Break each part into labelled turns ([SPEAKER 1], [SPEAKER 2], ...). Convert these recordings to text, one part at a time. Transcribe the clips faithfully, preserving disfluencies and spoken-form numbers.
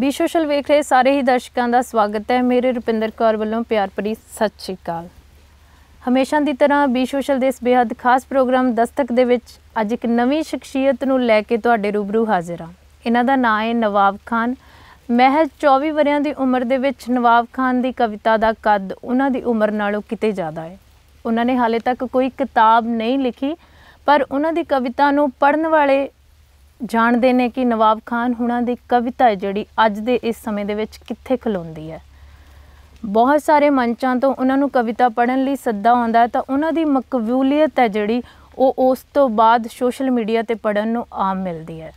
[SPEAKER 1] B social वेख रहे सारे ही दर्शकों का स्वागत है। मेरे रुपिंदर कौर वालों प्यार भरी सत श्री अकाल। हमेशा की तरह बी सोशल के इस बेहद खास प्रोग्राम दस्तक दे विच अज एक नवी शख्सियत नूं लैके तुहाडे रूबरू हाजिर हाँ। इन्हां दा नाम है नवाब खान। महज चौबीस वरियां की उम्र दे विच नवाब खान की कविता का कद उन्हां दी उम्र नालों किते ज़्यादा है। उन्होंने हाले तक कोई किताब नहीं लिखी, पर उन्हां दी कविता नूं पढ़न वाले जानते हैं कि नवाब खान हुणां दी कविता है जिहड़ी अज दे इस समय दे विच कित्थे खलोंदी है। बहुत सारे मंचां तो उन्होंने कविता पढ़न लई सद्दा आउंदा है, तो उन्हां दी मकबूलीयत है जिहड़ी वो उस तो बाद सोशल मीडिया ते पढ़न नूं आम मिलदी है।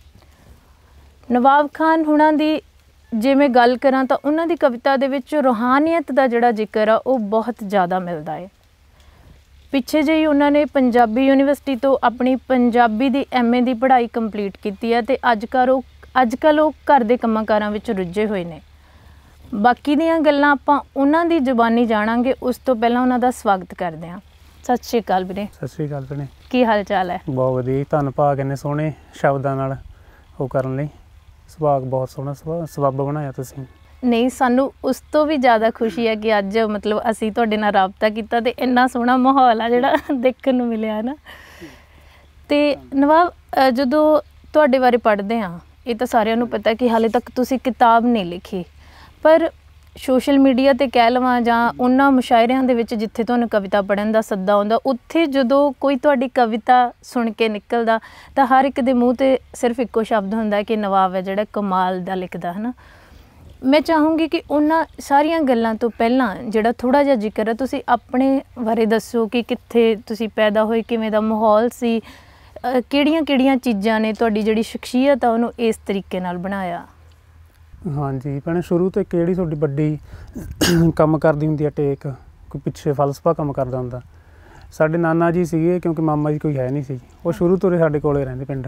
[SPEAKER 1] नवाब खान हुणां दी जे मैं गल करां तां उन्हां दी कविता दे विच रूहानीयत दा जिहड़ा जिक्र आ वो बहुत ज़्यादा मिलदा है। पिछे ਜਿਹੀ उन्होंने पंजाबी यूनीवर्सिटी तो अपनी पंजाबी की एम ए की पढ़ाई कंप्लीट की है, तो अजकल वो अजकल वो घर के कामां कारां विच रुझे हुए हैं। बाकी दियां गल्लां आपां उन्हां दी जुबानी जाणांगे, उस तो पहलां उन्हां दा स्वागत करदे हां। सत श्री अकाल वीरे। सत श्री अकाल भैणे, की हाल चाल है? बहुत वधिया, धन भाग इन्ने सोहणे शब्दां नाल वो करन लई। सुभाग बहुत सोहना सबब बनाया तुसीं। नहीं, सानू उस तो भी ज़्यादा खुशी है कि अज मतलब असी तुहाडे नाल राबता कीता ते इन्ना सोहना माहौल है जिहड़ा देखण नूं मिलिया ना। ते नवाब, जदों तुहाडे बारे पढ़दे हां, ये तो सारिआं नूं पता कि हाले तक तुसीं किताब नहीं लिखी, पर सोशल मीडिया ते कह लवां जां उन्हां मुशायरिਆਂ दे विच जिथे तुहानूं कविता पढ़न दा सद्दा आउंदा, उत्थे जदों कोई तुहाडी कविता सुन के निकलदा तां हर एक दे मूँह ते सिर्फ इक्को शब्द हुंदा कि नवाब है जिहड़ा कमाल दा लिखदा है ना। मैं चाहूँगी कि उन्हां सारियां गल्लां तो पहलां जिहड़ा थोड़ा जिहा जिक्र है, तुसीं अपने बारे दसो कि कित्थे तुसीं पैदा होए, किवें दा माहौल सी, किहड़ियां किहड़ियां चीज़ां ने तुहाडी जिहड़ी शख्सियत आ उहनूं इस तरीके नाल बनाया।
[SPEAKER 2] हाँ जी भैणे, शुरू तो किहड़ी तुहाडी वड्डी काम करदी हुंदी है टेक, कोई पिछे फलसफा काम करदा हुंदा। साडे नाना जी सीगे, क्योंकि मामा जी कोई है नहीं सी, वो शुरू तो साडे कोले रहिंदे पिंड,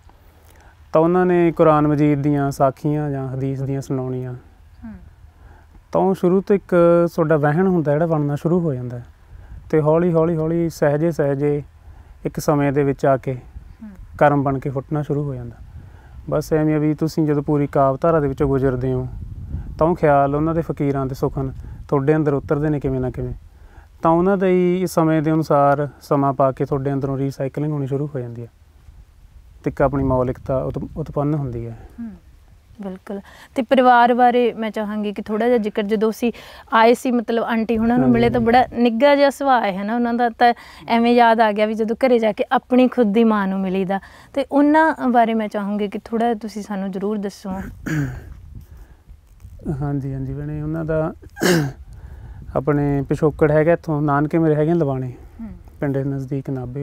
[SPEAKER 2] तो उन्होंने कुरान मजीद दियां साखियां जां हदीस दियां सुणाउणियां, तो शुरू तो एक तुहाडा वहन हुंदा जिहड़ा बनना शुरू हो जांदा, ते हौली हौली हौली सहजे सहजे एक समय दे विच आके कर्म बन के फुੱਟਣਾ शुरू हो जांदा। बस एवें भी तुसीं जदों पूरी कावधारा दे विचों गुजरदे हो तां ख्याल उन्हां दे फकीरां दे सुखन तुहाडे अंदर उतरदे ने किवें ना किवें, तां उन्हां दे ही समय दे अनुसार समा पा के तुहाडे अंदरों रीसाइकलिंग होनी शुरू हो जांदी है, ते एक अपनी मौलिकता उत्पन्न होंदी है।
[SPEAKER 1] बिल्कुल। तो परिवार बारे मैं चाहांगी कि थोड़ा जिहा जिक्र, जदों असीं आए सी मतलब आंटी हुणां नूं मिले तो बड़ा निग्घा जिहा सुभाਅ है ना उन्हां दा, तां एवें याद आ गया भी जदों घरे जाके अपनी खुद दी मां नूं मिलीदा, ते उन्हां बारे मैं चाहूँगी कि थोड़ा तुसीं सानूं जरूर दस्सो।
[SPEAKER 2] हाँ जी हाँ जी भैणे, उन्हां दा अपने पिछोकड़ हैगा इत्थों, नानके मेरे हैगे लवाणे पिंड दे नज़दीक नाभे,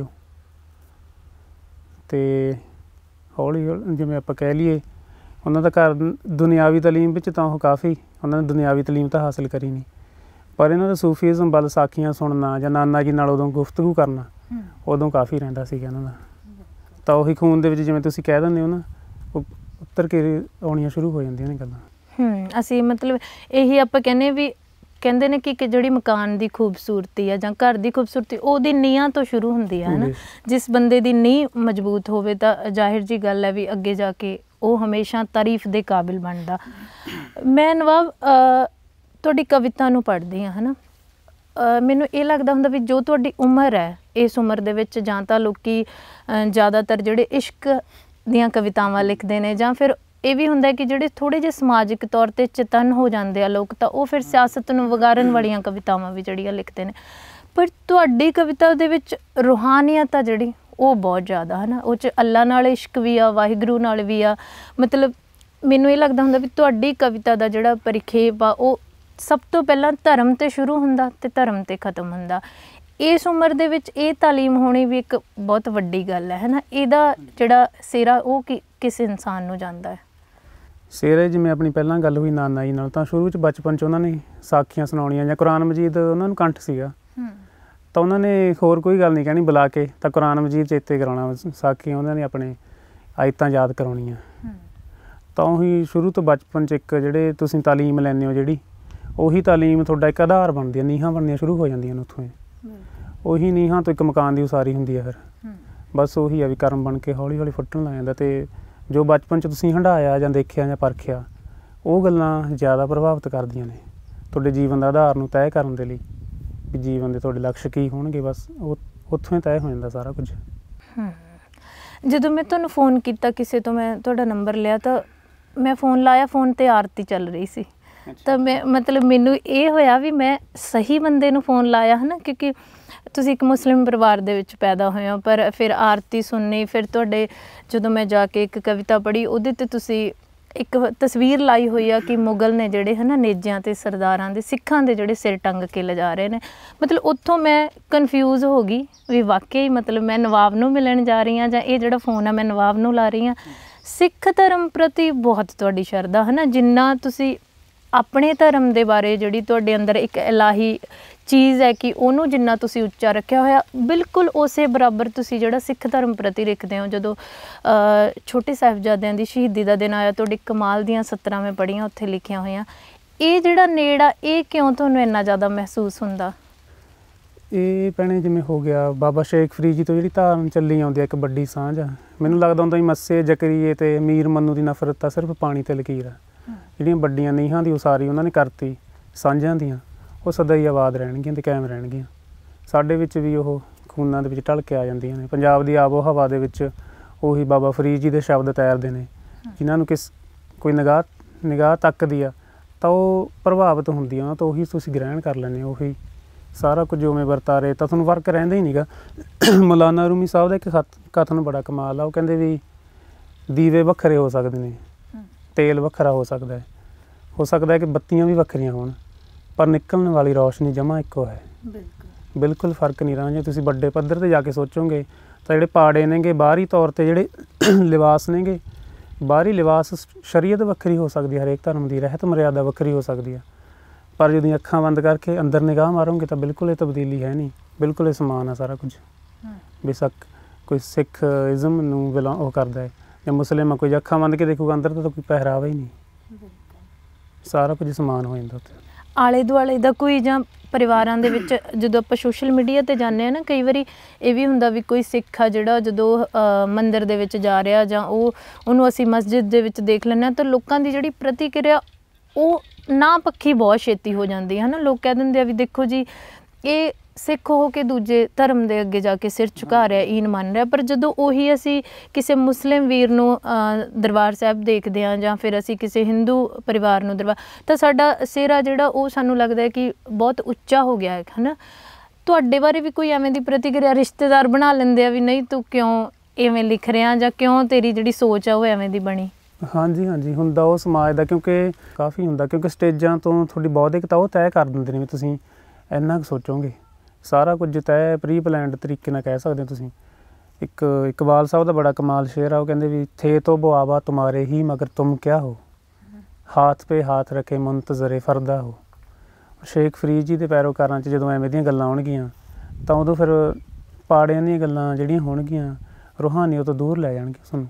[SPEAKER 2] तो हौली हौली जिवें आपां कह लईए उन्हां दा घर दुनियावी तलीम विच तां ओह काफ़ी, उन्हां ने दुनियावी तलीम तां हासिल करी नहीं, पर इन्हां दा सूफीज़म वल साखियां सुनना जां नाना जी नाल उदों गुफ्तगू करना उदों काफ़ी रहिंदा सीगा इन्हां दा। तां ओही खून दे विच जिवें तुसीं कह दिंदे हो ना, ओह उतर के आउणियां शुरू हो जांदियां ने गल्लां।
[SPEAKER 1] हूँ असीं मतलब यही आपां कहने भी कहते हैं कि जिहड़ी मकान की खूबसूरती है जां घर की खूबसूरती उहदी नींह तो शुरू होंदी है ना। जिस बंदे की नींह मजबूत होवे तां जाहिर जी गल है भी अगे जाके वो हमेशा तारीफ के काबिल बनता। मैं नवाब तुहाडी कविता नूं पढ़दी हाँ है ना, मैनूं ये लगदा हुंदा भी जो तुहाडी उम्र है इस उम्र दे विच जां तां लोकी ज़्यादातर जिहड़े इश्क दीयां कवितावां लिखदे ने, जां फिर ये भी हुंदा कि जिहड़े थोड़े जे समाजिक तौर पर चेतन हो जाते हैं लोग, तो वो फिर सियासत नूं वगारन वालियां कवितावां भी जिहड़ियां लिखते हैं, पर तुहाडी कविता दे विच रूहानीयत आ जिहड़ी वो बहुत ज़्यादा है ना, वो च अल्लाह नाल इश्क भी आ, वाहिगुरू नाल भी आ। मतलब मैनूं ये लगदा हुंदा भी तुहाडी कविता दा जिहड़ा परिखेप आ वो सब तो पहलां धर्म ते शुरू हुंदा ते धर्म ते खत्म हुंदा। इस उम्र दे विच ये तालीम होनी भी एक बहुत वड्डी गल है ना। इहदा जिहड़ा सिरा वो कि किस इंसान नूं जांदा है?
[SPEAKER 2] सिरे जिवें अपनी पहलां गल हुई नाना जी नाल, तां शुरू च बचपन च उन्होंने साखियां सुणाउणियां जां कुरान मजीद उन्होंने कंठ सीगा, तो उन्होंने होर कोई गल नहीं कहनी, बुला के तो कुरान मजीद चेते कराउणा, साखियां उन्होंने अपने आयतां याद कराउणियां। तो ही शुरू तो बचपन च एक जिहड़े तुसीं तालीम लैंदे हो जिहड़ी उही तालीम तुहाडा एक आधार बनदी है, नीहां बननियां शुरू हो जांदियां उत्थों ही। उही नीहां तो एक मकान की उसारी हुंदी है, फिर बस उही है भी कर्म बन के हौली हौली फुੱਟਣ ਲੱਗ ਜਾਂਦਾ। तो जो बचपन च तुसीं हंडाया जां देखिया जां परखिया ਉਹ ਗੱਲਾਂ ਜ਼ਿਆਦਾ ਪ੍ਰਭਾਵਿਤ ਕਰਦੀਆਂ ਨੇ ਤੁਹਾਡੇ ਜੀਵਨ ਦਾ ਆਧਾਰ ਨੂੰ ਤੈਅ ਕਰਨ ਦੇ ਲਈ ਵੀ ਜੀਵਨ ਦੇ ਤੁਹਾਡੇ ਲਕਸ਼ ਕੀ ਹੋਣਗੇ। ਬਸ ਉਹ ਉੱਥੋਂ ਹੀ ਤੈਅ ਹੋ ਜਾਂਦਾ ਸਾਰਾ ਕੁਝ।
[SPEAKER 1] ਜਦੋਂ ਮੈਂ ਤੁਹਾਨੂੰ ਫ਼ੋਨ ਕੀਤਾ, ਕਿਸੇ ਤੋਂ ਮੈਂ ਤੁਹਾਡਾ ਨੰਬਰ ਲਿਆ, ਤਾਂ ਮੈਂ ਫ਼ੋਨ ਲਾਇਆ, ਫ਼ੋਨ 'ਤੇ ਆਰਤੀ ਚੱਲ ਰਹੀ ਸੀ। ਤਾਂ ਮੈਂ ਮਤਲਬ ਮੈਨੂੰ ਇਹ ਹੋਇਆ ਵੀ ਮੈਂ ਸਹੀ ਬੰਦੇ ਨੂੰ ਫ਼ੋਨ ਲਾਇਆ ਹੈ ਨਾ, ਕਿਉਂਕਿ ਤੁਸੀਂ ਇੱਕ ਮੁਸਲਿਮ ਪਰਿਵਾਰ ਦੇ ਵਿੱਚ ਪੈਦਾ ਹੋਏ ਹੋ। ਪਰ ਫਿਰ ਆਰਤੀ ਸੁਣਨੀ, ਫਿਰ ਤੁਹਾਡੇ ਜਦੋਂ ਮੈਂ ਜਾ ਕੇ ਇੱਕ ਕਵਿਤਾ ਪੜ੍ਹੀ, ਉਹਦੇ 'ਤੇ ਤੁਸੀਂ ਇੱਕ ਤਸਵੀਰ ਲਾਈ ਹੋਈ ਆ ਕਿ ਮੁਗਲ ਨੇ ਜਿਹੜੇ ਹੈ ਨਾ ਨੇਜਿਆਂ 'ਤੇ ਸਰਦਾਰਾਂ ਦੇ, ਸਿੱਖਾਂ ਦੇ ਜਿਹੜੇ ਸਿਰ ਟੰਗ ਕੇ ਲਿਜਾ ਰਹੇ ਨੇ। ਮਤਲਬ ਉੱਥੋਂ ਮੈਂ ਕਨਫਿਊਜ਼ ਹੋ ਗਈ ਵੀ ਵਾਕਈ ਮਤਲਬ ਮੈਂ ਨਵਾਬ ਨੂੰ ਮਿਲਣ ਜਾ ਰਹੀ ਹਾਂ ਜਾਂ ਇਹ ਜਿਹੜਾ ਫ਼ੋਨ ਆ ਮੈਂ ਨਵਾਬ ਨੂੰ ਲਾ ਰਹੀ ਹਾਂ। ਸਿੱਖ ਧਰਮ ਪ੍ਰਤੀ ਬਹੁਤ ਤੁਹਾਡੀ ਸ਼ਰਧਾ ਹੈ ਨਾ, ਜਿੰਨਾ ਤੁਸੀਂ ਆਪਣੇ ਧਰਮ ਦੇ ਬਾਰੇ ਜਿਹੜੀ ਤੁਹਾਡੇ ਅੰਦਰ ਇੱਕ ਇਲਾਹੀ ਚੀਜ਼ ਹੈ ਕਿ ਉਹਨੂੰ ਜਿੰਨਾ ਤੁਸੀਂ ਉੱਚਾ ਰੱਖਿਆ ਹੋਇਆ, ਬਿਲਕੁਲ ਉਸੇ ਬਰਾਬਰ ਤੁਸੀਂ ਜਿਹੜਾ ਸਿੱਖ ਧਰਮ ਪ੍ਰਤੀ ਰੱਖਦੇ ਹੋ। ਜਦੋਂ ਛੋਟੇ ਸਾਹਿਬਜ਼ਾਦਿਆਂ ਦੀ ਸ਼ਹੀਦੀ ਦਾ ਦਿਨ ਆਇਆ, ਤੁਹਾਡੀ ਕਮਾਲ ਦੀਆਂ ਸਤਰਾਂ ਮੈਂ ਪੜ੍ਹੀਆਂ, ਉੱਥੇ ਲਿਖੀਆਂ ਹੋਈਆਂ। ਇਹ ਜਿਹੜਾ ਨੇੜਾ, ਇਹ ਕਿਉਂ ਤੁਹਾਨੂੰ ਇੰਨਾ ਜ਼ਿਆਦਾ ਮਹਿਸੂਸ ਹੁੰਦਾ?
[SPEAKER 2] ਇਹ ਭੈਣੇ ਜਿਵੇਂ ਹੋ ਗਿਆ ਬਾਬਾ ਸ਼ੇਖ ਫਰੀਦ ਜੀ ਤੋਂ ਜਿਹੜੀ ਧਾਰਨ ਚੱਲੀ ਆਉਂਦੀ ਆ ਇੱਕ ਵੱਡੀ ਸਾਂਝ ਆ, ਮੈਨੂੰ ਲੱਗਦਾ ਹੁੰਦਾ ਵੀ ਮੱਸੇ ਜ਼ਕਰੀਏ ਅਤੇ ਮੀਰ ਮੰਨੂ ਦੀ ਨਫ਼ਰਤ ਤਾਂ ਸਿਰਫ ਪਾਣੀ 'ਤੇ ਲਕੀਰ ਆ। ਜਿਹੜੀਆਂ ਵੱਡੀਆਂ ਨੀਹਾਂ ਦੀ ਉਸਾਰੀ ਉਹਨਾਂ ਨੇ ਕਰਤੀ ਸਾਂਝਾਂ ਦੀਆਂ, ਉਹ ਸਦਾ ਹੀ ਆਬਾਦ ਰਹਿਣਗੀਆਂ ਅਤੇ ਕਾਇਮ ਰਹਿਣਗੀਆਂ। ਸਾਡੇ ਵਿੱਚ ਵੀ ਉਹ ਖੂਨਾਂ ਦੇ ਵਿੱਚ ਢਲ ਕੇ ਆ ਜਾਂਦੀਆਂ ਨੇ। ਪੰਜਾਬ ਦੀ ਆਬੋ ਹਵਾ ਦੇ ਵਿੱਚ ਉਹੀ ਬਾਬਾ ਫਰੀਦ ਜੀ ਦੇ ਸ਼ਬਦ ਤੈਰਦੇ ਨੇ, ਜਿਨ੍ਹਾਂ ਨੂੰ ਕਿਸ ਕੋਈ ਨਿਗਾਹ ਨਿਗਾਹ ਤੱਕਦੀ ਆ ਤਾਂ ਉਹ ਪ੍ਰਭਾਵਿਤ ਹੁੰਦੀ ਆ ਉਹਨਾਂ ਤੋਂ, ਉਹੀ ਤੁਸੀਂ ਗ੍ਰਹਿਣ ਕਰ ਲੈਂਦੇ ਹੋ। ਉਹੀ ਸਾਰਾ ਕੁਝ ਉਵੇਂ ਵਰਤਾਰੇ ਤਾਂ ਤੁਹਾਨੂੰ ਫਰਕ ਰਹਿੰਦਾ ਹੀ ਨਹੀਂ ਗਾ। ਮੌਲਾਨਾ ਰੂਮੀ ਸਾਹਿਬ ਦਾ ਇੱਕ ਖਤ ਕਥਨ ਬੜਾ ਕਮਾਲ ਆ। ਉਹ ਕਹਿੰਦੇ ਵੀ ਦੀਵੇ ਵੱਖਰੇ ਹੋ ਸਕਦੇ ਨੇ, ਤੇਲ ਵੱਖਰਾ ਹੋ ਸਕਦਾ ਹੈ, ਹੋ ਸਕਦਾ ਹੈ ਕਿ ਬੱਤੀਆਂ ਵੀ ਵੱਖਰੀਆਂ ਹੋਣ, ਪਰ ਨਿਕਲਣ ਵਾਲੀ ਰੌਸ਼ਨੀ ਜਮ੍ਹਾਂ ਇੱਕੋ ਹੈ। ਬਿਲਕੁਲ ਬਿਲਕੁਲ ਫਰਕ ਨਹੀਂ ਰਹਾ। ਜੇ ਤੁਸੀਂ ਵੱਡੇ ਪੱਧਰ 'ਤੇ ਜਾ ਕੇ ਸੋਚੋਗੇ ਤਾਂ ਜਿਹੜੇ ਪਾੜੇ ਨੇਗੇ ਬਾਹਰੀ ਤੌਰ 'ਤੇ ਜਿਹੜੇ ਲਿਬਾਸ ਨੇਗੇ, ਬਾਹਰੀ ਲਿਬਾਸ ਸ਼ਰੀਅਤ ਵੱਖਰੀ ਹੋ ਸਕਦੀ ਹੈ, ਹਰੇਕ ਧਰਮ ਦੀ ਰਹਿਤ ਮਰਿਆਦਾ ਵੱਖਰੀ ਹੋ ਸਕਦੀ ਹੈ, ਪਰ ਜਦੋਂ ਅੱਖਾਂ ਬੰਦ ਕਰਕੇ ਅੰਦਰ ਨਿਗਾਹ ਮਾਰੋਗੇ ਤਾਂ ਬਿਲਕੁਲ ਇਹ ਤਬਦੀਲੀ ਹੈ ਨਹੀਂ, ਬਿਲਕੁਲ ਇਹ ਸਮਾਨ ਆ ਸਾਰਾ ਕੁਝ। ਬੇਸ਼ੱਕ ਕੋਈ ਸਿੱਖ ਇਜ਼ਮ ਨੂੰ ਬਿਲੋਂ ਉਹ ਕਰਦਾ ਹੈ ਜਾਂ ਮੁਸਲਿਮ ਆ, ਕੋਈ ਅੱਖਾਂ ਬੰਦ ਕੇ ਦੇਖੂਗਾ ਅੰਦਰ ਤਾਂ ਕੋਈ ਪਹਿਰਾਵਾ ਹੀ ਨਹੀਂ, ਸਾਰਾ ਕੁਝ ਸਮਾਨ ਹੋ ਜਾਂਦਾ ਉੱਥੇ। ਆਲੇ
[SPEAKER 1] ਦੁਆਲੇ ਦਾ ਕੋਈ ਜਾਂ ਪਰਿਵਾਰਾਂ ਦੇ ਵਿੱਚ ਜਦੋਂ ਆਪਾਂ ਸੋਸ਼ਲ ਮੀਡੀਆ 'ਤੇ ਜਾਂਦੇ ਹਾਂ ਨਾ, ਕਈ ਵਾਰੀ ਇਹ ਵੀ ਹੁੰਦਾ ਵੀ ਕੋਈ ਸਿੱਖ ਆ ਜਿਹੜਾ ਜਦੋਂ ਮੰਦਿਰ ਦੇ ਵਿੱਚ ਜਾ ਰਿਹਾ ਜਾਂ ਉਹ ਉਹਨੂੰ ਅਸੀਂ ਮਸਜਿਦ ਦੇ ਵਿੱਚ ਦੇਖ ਲੈਂਦੇ ਹਾਂ, ਤਾਂ ਲੋਕਾਂ ਦੀ ਜਿਹੜੀ ਪ੍ਰਤੀਕਿਰਿਆ ਉਹ ਨਾ ਪੱਖੀ ਬਹੁਤ ਛੇਤੀ ਹੋ ਜਾਂਦੀ ਹੈ ਨਾ। ਲੋਕ ਕਹਿ ਦਿੰਦੇ ਆ ਵੀ ਦੇਖੋ ਜੀ ਇਹ ਸਿੱਖ ਹੋ ਕੇ ਦੂਜੇ ਧਰਮ ਦੇ ਅੱਗੇ ਜਾ ਕੇ ਸਿਰ ਝੁਕਾ ਰਿਹਾ, ਈਨ ਮੰਨ ਰਿਹਾ। ਪਰ ਜਦੋਂ ਉਹੀ ਅਸੀਂ ਕਿਸੇ ਮੁਸਲਿਮ ਵੀਰ ਨੂੰ ਦਰਬਾਰ ਸਾਹਿਬ ਦੇਖਦੇ ਹਾਂ ਜਾਂ ਫਿਰ ਅਸੀਂ ਕਿਸੇ ਹਿੰਦੂ ਪਰਿਵਾਰ ਨੂੰ ਦਰਬਾਰ, ਤਾਂ ਸਾਡਾ ਸਿਹਰਾ ਜਿਹੜਾ ਉਹ ਸਾਨੂੰ ਲੱਗਦਾ ਕਿ ਬਹੁਤ ਉੱਚਾ ਹੋ ਗਿਆ ਹੈ ਹੈ ਨਾ। ਤੁਹਾਡੇ ਬਾਰੇ ਵੀ ਕੋਈ ਐਵੇਂ ਦੀ ਪ੍ਰਤੀਕਿਰਿਆ ਰਿਸ਼ਤੇਦਾਰ ਬਣਾ ਲੈਂਦੇ ਆ ਵੀ ਨਹੀਂ ਤੂੰ ਕਿਉਂ ਇਵੇਂ ਲਿਖ ਰਿਹਾ ਜਾਂ ਕਿਉਂ ਤੇਰੀ ਜਿਹੜੀ ਸੋਚ ਆ ਉਹ ਐਵੇਂ ਦੀ ਬਣੀ?
[SPEAKER 2] ਹਾਂਜੀ ਹਾਂਜੀ ਹੁੰਦਾ ਉਹ ਸਮਾਜ ਦਾ, ਕਿਉਂਕਿ ਕਾਫੀ ਹੁੰਦਾ, ਕਿਉਂਕਿ ਸਟੇਜਾਂ ਤੋਂ ਤੁਹਾਡੀ ਬੌਧਿਕਤਾ ਉਹ ਤੈਅ ਕਰ ਦਿੰਦੇ ਨੇ ਵੀ ਤੁਸੀਂ ਇੰਨਾ ਕੁ ਸੋਚੋਗੇ। ਸਾਰਾ ਕੁਝ ਤੈਅ ਪ੍ਰੀ ਪਲੈਨਡ ਤਰੀਕੇ ਨਾਲ ਕਹਿ ਸਕਦੇ ਹੋ ਤੁਸੀਂ। ਇੱਕ ਇਕਬਾਲ ਸਾਹਿਬ ਦਾ ਬੜਾ ਕਮਾਲ ਸ਼ੇਰ ਆ, ਉਹ ਕਹਿੰਦੇ ਵੀ ਥੇ ਤੋ ਬੁਆਵਾ ਤੁਮਾਰੇ ਹੀ ਮਗਰ ਤੁਮ ਕਿਆ ਹੋ, ਹਾਥ ਪੇ ਹਾਥ ਰੱਖੇ ਮੁੰਤਜ਼ਰੇ ਫਰਦਾ ਹੋ। ਸ਼ੇਖ ਫਰੀਦ ਜੀ ਦੇ ਪੈਰੋਕਾਰਾਂ 'ਚ ਜਦੋਂ ਐਵੇਂ ਦੀਆਂ ਗੱਲਾਂ ਆਉਣਗੀਆਂ ਤਾਂ ਉਦੋਂ ਫਿਰ ਪਾੜਿਆਂ ਦੀਆਂ ਗੱਲਾਂ ਜਿਹੜੀਆਂ ਹੋਣਗੀਆਂ ਰੂਹਾਨੀਅਤ ਤੋਂ ਦੂਰ ਲੈ ਜਾਣਗੀਆਂ ਤੁਹਾਨੂੰ।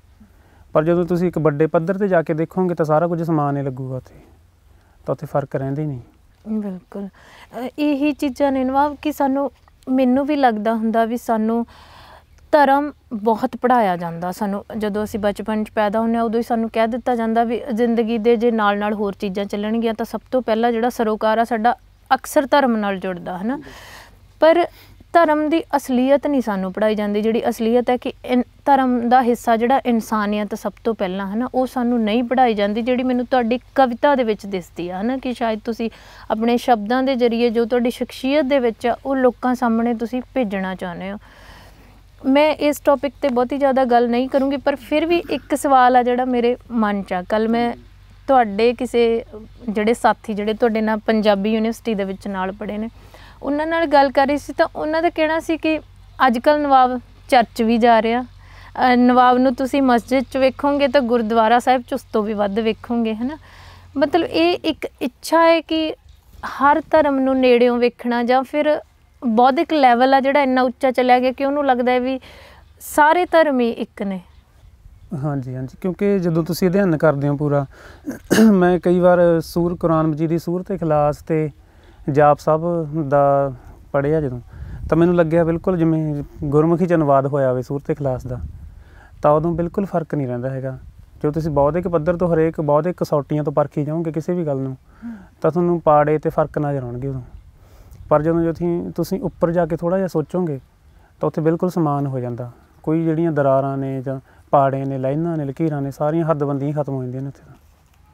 [SPEAKER 2] ਪਰ ਜਦੋਂ ਤੁਸੀਂ ਇੱਕ ਵੱਡੇ ਪੱਧਰ 'ਤੇ ਜਾ ਕੇ ਦੇਖੋਗੇ ਤਾਂ ਸਾਰਾ ਕੁਝ ਸਮਾਨ ਹੀ ਲੱਗੂਗਾ ਉੱਥੇ, ਤਾਂ ਉੱਥੇ ਫਰਕ ਰਹਿੰਦਾ ਹੀ ਨਹੀਂ।
[SPEAKER 1] ਬਿਲਕੁਲ ਇਹੀ ਚੀਜ਼ਾਂ ਨੇ ਨਵਾਬ ਕਿ ਸਾਨੂੰ, ਮੈਨੂੰ ਵੀ ਲੱਗਦਾ ਹੁੰਦਾ ਵੀ ਸਾਨੂੰ ਧਰਮ ਬਹੁਤ ਪੜ੍ਹਾਇਆ ਜਾਂਦਾ। ਸਾਨੂੰ ਜਦੋਂ ਅਸੀਂ ਬਚਪਨ 'ਚ ਪੈਦਾ ਹੁੰਦੇ ਹਾਂ ਉਦੋਂ ਹੀ ਸਾਨੂੰ ਕਹਿ ਦਿੱਤਾ ਜਾਂਦਾ ਵੀ ਜ਼ਿੰਦਗੀ ਦੇ ਜੇ ਨਾਲ ਨਾਲ ਹੋਰ ਚੀਜ਼ਾਂ ਚੱਲਣਗੀਆਂ ਤਾਂ ਸਭ ਤੋਂ ਪਹਿਲਾਂ ਜਿਹੜਾ ਸਰੋਕਾਰ ਆ ਸਾਡਾ ਅਕਸਰ ਧਰਮ ਨਾਲ ਜੁੜਦਾ ਹੈ ਨਾ। ਪਰ ਧਰਮ ਦੀ ਅਸਲੀਅਤ ਨਹੀਂ ਸਾਨੂੰ ਪੜ੍ਹਾਈ ਜਾਂਦੀ। ਜਿਹੜੀ ਅਸਲੀਅਤ ਹੈ ਕਿ ਇਨ ਧਰਮ ਦਾ ਹਿੱਸਾ ਜਿਹੜਾ ਇਨਸਾਨੀਅਤ ਸਭ ਤੋਂ ਪਹਿਲਾਂ ਹੈ ਨਾ, ਉਹ ਸਾਨੂੰ ਨਹੀਂ ਪੜ੍ਹਾਈ ਜਾਂਦੀ, ਜਿਹੜੀ ਮੈਨੂੰ ਤੁਹਾਡੀ ਕਵਿਤਾ ਦੇ ਵਿੱਚ ਦਿਸਦੀ ਆ ਹੈ ਨਾ। ਕਿ ਸ਼ਾਇਦ ਤੁਸੀਂ ਆਪਣੇ ਸ਼ਬਦਾਂ ਦੇ ਜ਼ਰੀਏ ਜੋ ਤੁਹਾਡੀ ਸ਼ਖਸੀਅਤ ਦੇ ਵਿੱਚ ਆ ਉਹ ਲੋਕਾਂ ਸਾਹਮਣੇ ਤੁਸੀਂ ਭੇਜਣਾ ਚਾਹੁੰਦੇ ਹੋ। ਮੈਂ ਇਸ ਟੌਪਿਕ 'ਤੇ ਬਹੁਤੀ ਜ਼ਿਆਦਾ ਗੱਲ ਨਹੀਂ ਕਰੂੰਗੀ, ਪਰ ਫਿਰ ਵੀ ਇੱਕ ਸਵਾਲ ਆ ਜਿਹੜਾ ਮੇਰੇ ਮਨ 'ਚ ਆ। ਕੱਲ੍ਹ ਮੈਂ ਤੁਹਾਡੇ ਕਿਸੇ ਜਿਹੜੇ ਸਾਥੀ ਜਿਹੜੇ ਤੁਹਾਡੇ ਨਾਲ ਪੰਜਾਬੀ ਯੂਨੀਵਰਸਿਟੀ ਦੇ ਵਿੱਚ ਨਾਲ ਪੜ੍ਹੇ ਨੇ ਉਹਨਾਂ ਨਾਲ ਗੱਲ ਕਰ ਰਹੀ ਸੀ, ਤਾਂ ਉਹਨਾਂ ਦਾ ਕਹਿਣਾ ਸੀ ਕਿ ਅੱਜ ਕੱਲ੍ਹ ਨਵਾਬ ਚਰਚ ਵੀ ਜਾ ਰਿਹਾ, ਨਵਾਬ ਨੂੰ ਤੁਸੀਂ ਮਸਜਿਦ 'ਚ ਵੇਖੋਗੇ ਤਾਂ ਗੁਰਦੁਆਰਾ ਸਾਹਿਬ 'ਚ ਉਸ ਤੋਂ ਵੀ ਵੱਧ ਵੇਖੋਗੇ ਹੈ ਨਾ। ਮਤਲਬ ਇਹ ਇੱਕ ਇੱਛਾ ਹੈ ਕਿ ਹਰ ਧਰਮ ਨੂੰ ਨੇੜਿਓਂ ਵੇਖਣਾ, ਜਾਂ ਫਿਰ ਬੌਧਿਕ ਲੈਵਲ ਆ ਜਿਹੜਾ ਇੰਨਾ ਉੱਚਾ ਚਲਿਆ ਗਿਆ ਕਿ ਉਹਨੂੰ ਲੱਗਦਾ ਹੈ ਵੀ ਸਾਰੇ ਧਰਮ ਹੀ ਇੱਕ ਨੇ।
[SPEAKER 2] ਹਾਂਜੀ ਹਾਂਜੀ ਕਿਉਂਕਿ ਜਦੋਂ ਤੁਸੀਂ ਅਧਿਐਨ ਕਰਦੇ ਹੋ ਪੂਰਾ, ਮੈਂ ਕਈ ਵਾਰ ਸੂਰ ਕੁਰਾਨ ਮਜੀਦ ਦੀ ਸੂਰਤ ਇਖਲਾਸ ਅਤੇ ਜਾਪ ਸਾਹਿਬ ਦਾ ਪੜ੍ਹਿਆ ਜਦੋਂ, ਤਾਂ ਮੈਨੂੰ ਲੱਗਿਆ ਬਿਲਕੁਲ ਜਿਵੇਂ ਗੁਰਮੁਖੀ 'ਚ ਅਨੁਵਾਦ ਹੋਇਆ ਹੋਵੇ ਸੂਰਤ ਇਖਲਾਸ ਦਾ, ਤਾਂ ਉਦੋਂ ਬਿਲਕੁਲ ਫਰਕ ਨਹੀਂ ਰਹਿੰਦਾ ਹੈਗਾ। ਜੋ ਤੁਸੀਂ ਬੌਧਿਕ ਪੱਧਰ ਤੋਂ ਹਰੇਕ ਬੌਧਿਕ ਕਸੌਟੀਆਂ ਤੋਂ ਪਰਖੀ ਜਾਓਗੇ ਕਿਸੇ ਵੀ ਗੱਲ ਨੂੰ ਤਾਂ ਤੁਹਾਨੂੰ ਪਾੜੇ ਤੇ ਫਰਕ ਨਜ਼ਰ ਆਉਣਗੇ ਉਦੋਂ। ਪਰ ਜਦੋਂ ਜੋ ਤੁਸੀਂ ਤੁਸੀਂ ਉੱਪਰ ਜਾ ਕੇ ਥੋੜ੍ਹਾ ਜਿਹਾ ਸੋਚੋਗੇ ਤਾਂ ਉੱਥੇ ਬਿਲਕੁਲ ਸਮਾਨ ਹੋ ਜਾਂਦਾ। ਕੋਈ ਜਿਹੜੀਆਂ ਦਰਾਰਾਂ ਨੇ ਜਾਂ ਪਾੜੇ ਨੇ, ਲਾਈਨਾਂ ਨੇ, ਲਕੀਰਾਂ ਨੇ, ਸਾਰੀਆਂ ਹੱਦਬੰਦੀਆਂ ਹੀ ਖਤਮ ਹੋ ਜਾਂਦੀਆਂ ਨੇ ਉੱਥੇ। ਤਾਂ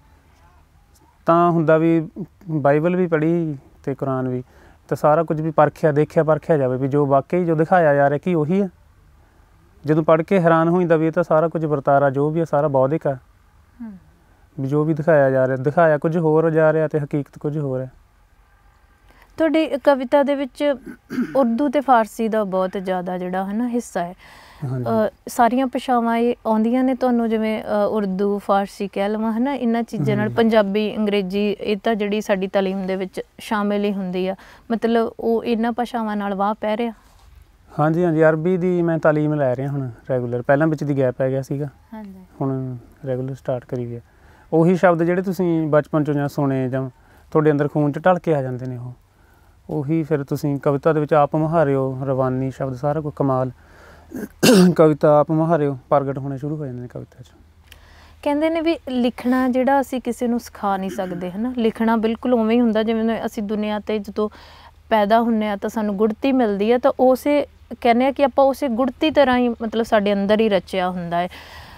[SPEAKER 2] ਤਾਂ ਹੁੰਦਾ ਵੀ ਬਾਈਬਲ ਵੀ ਪੜ੍ਹੀ ਅਤੇ ਕੁਰਾਨ ਵੀ, ਤਾਂ ਸਾਰਾ ਕੁਝ ਵੀ ਪਰਖਿਆ ਦੇਖਿਆ ਪਰਖਿਆ ਜਾਵੇ ਵੀ ਜੋ ਵਾਕਈ ਜੋ ਦਿਖਾਇਆ ਜਾ ਰਿਹਾ ਕੀ ਉਹੀ ਹੈ। ਜਦੋਂ ਪੜ੍ਹ ਕੇ ਹੈਰਾਨ ਹੋ ਜਾਂਦਾ ਵੀ ਇਹ ਤਾਂ ਸਾਰਾ ਕੁਝ ਵਰਤਾਰਾ ਜੋ ਵੀ ਹੈ ਸਾਰਾ ਬੌਧਿਕ ਹੈ, ਵੀ ਜੋ ਵੀ ਦਿਖਾਇਆ ਜਾ ਰਿਹਾ ਦਿਖਾਇਆ ਕੁਝ ਹੋਰ ਜਾ ਰਿਹਾ ਅਤੇ ਹਕੀਕਤ ਕੁਝ ਹੋਰ ਹੈ।
[SPEAKER 1] ਤੁਹਾਡੀ ਕਵਿਤਾ ਦੇ ਵਿੱਚ ਉਰਦੂ ਅਤੇ ਫਾਰਸੀ ਦਾ ਬਹੁਤ ਜ਼ਿਆਦਾ ਜਿਹੜਾ ਹੈ ਨਾ ਹਿੱਸਾ ਹੈ। ਸਾਰੀਆਂ ਭਾਸ਼ਾਵਾਂ ਇਹ ਆਉਂਦੀਆਂ ਨੇ ਤੁਹਾਨੂੰ, ਜਿਵੇਂ ਉਰਦੂ ਫਾਰਸੀ ਕਹਿ ਲਵਾਂ ਹੈ ਨਾ, ਇਹਨਾਂ ਚੀਜ਼ਾਂ ਨਾਲ ਪੰਜਾਬੀ ਅੰਗਰੇਜ਼ੀ ਇਹ ਤਾਂ ਜਿਹੜੀ ਸਾਡੀ ਤਾਲੀਮ ਦੇ ਵਿੱਚ ਸ਼ਾਮਿਲ ਹੀ ਹੁੰਦੀ ਆ, ਮਤਲਬ ਉਹ ਇਹਨਾਂ ਭਾਸ਼ਾਵਾਂ ਨਾਲ ਵਾਹ ਪੈ ਰਿਹਾ?
[SPEAKER 2] ਹਾਂਜੀ ਹਾਂਜੀ, ਅਰਬੀ ਦੀ ਮੈਂ ਤਾਲੀਮ ਲੈ ਰਿਹਾ ਹੁਣ ਰੈਗੂਲਰ। ਪਹਿਲਾਂ ਵਿੱਚ ਦੀ ਗੈਪ ਪੈ ਗਿਆ ਸੀਗਾ, ਹੁਣ ਰੈਗੂਲਰ ਸਟਾਰਟ ਕਰੀ ਗਿਆ। ਉਹੀ ਸ਼ਬਦ ਜਿਹੜੇ ਤੁਸੀਂ ਬਚਪਨ 'ਚੋਂ ਜਾਂ ਸੁਣੇ ਜਾਂ ਤੁਹਾਡੇ ਅੰਦਰ ਖੂਨ 'ਚ ਢਲ ਕੇ ਆ ਜਾਂਦੇ ਨੇ ਉਹ ਉਹੀ ਫਿਰ ਤੁਸੀਂ ਕਵਿਤਾ ਦੇ ਵਿੱਚ ਆਪ ਮੁਹਾਰਿਓ। ਰਵਾਨੀ ਸ਼ਬਦ ਸਾਰਾ ਕੁਝ ਕਮਾਲ ਕਵਿਤਾ ਆਪ ਮੁਹਾਰਿਓ ਪ੍ਰਗਟ ਹੋਣੇ ਸ਼ੁਰੂ ਹੋ ਜਾਂਦੇ ਨੇ ਕਵਿਤਾ 'ਚ।
[SPEAKER 1] ਕਹਿੰਦੇ ਨੇ ਵੀ ਲਿਖਣਾ ਜਿਹੜਾ ਅਸੀਂ ਕਿਸੇ ਨੂੰ ਸਿਖਾ ਨਹੀਂ ਸਕਦੇ ਹੈ ਨਾ, ਲਿਖਣਾ ਬਿਲਕੁਲ ਉਵੇਂ ਹੀ ਹੁੰਦਾ ਜਿਵੇਂ ਅਸੀਂ ਦੁਨੀਆ 'ਤੇ ਜਦੋਂ ਪੈਦਾ ਹੁੰਦੇ ਹਾਂ ਤਾਂ ਸਾਨੂੰ ਗੁੜਤੀ ਮਿਲਦੀ ਹੈ, ਤਾਂ ਉਸੇ ਕਹਿੰਦੇ ਆ ਕਿ ਆਪਾਂ ਉਸੇ ਗੁੜਤੀ ਤਰ੍ਹਾਂ ਹੀ ਮਤਲਬ ਸਾਡੇ ਅੰਦਰ ਹੀ ਰਚਿਆ ਹੁੰਦਾ ਹੈ।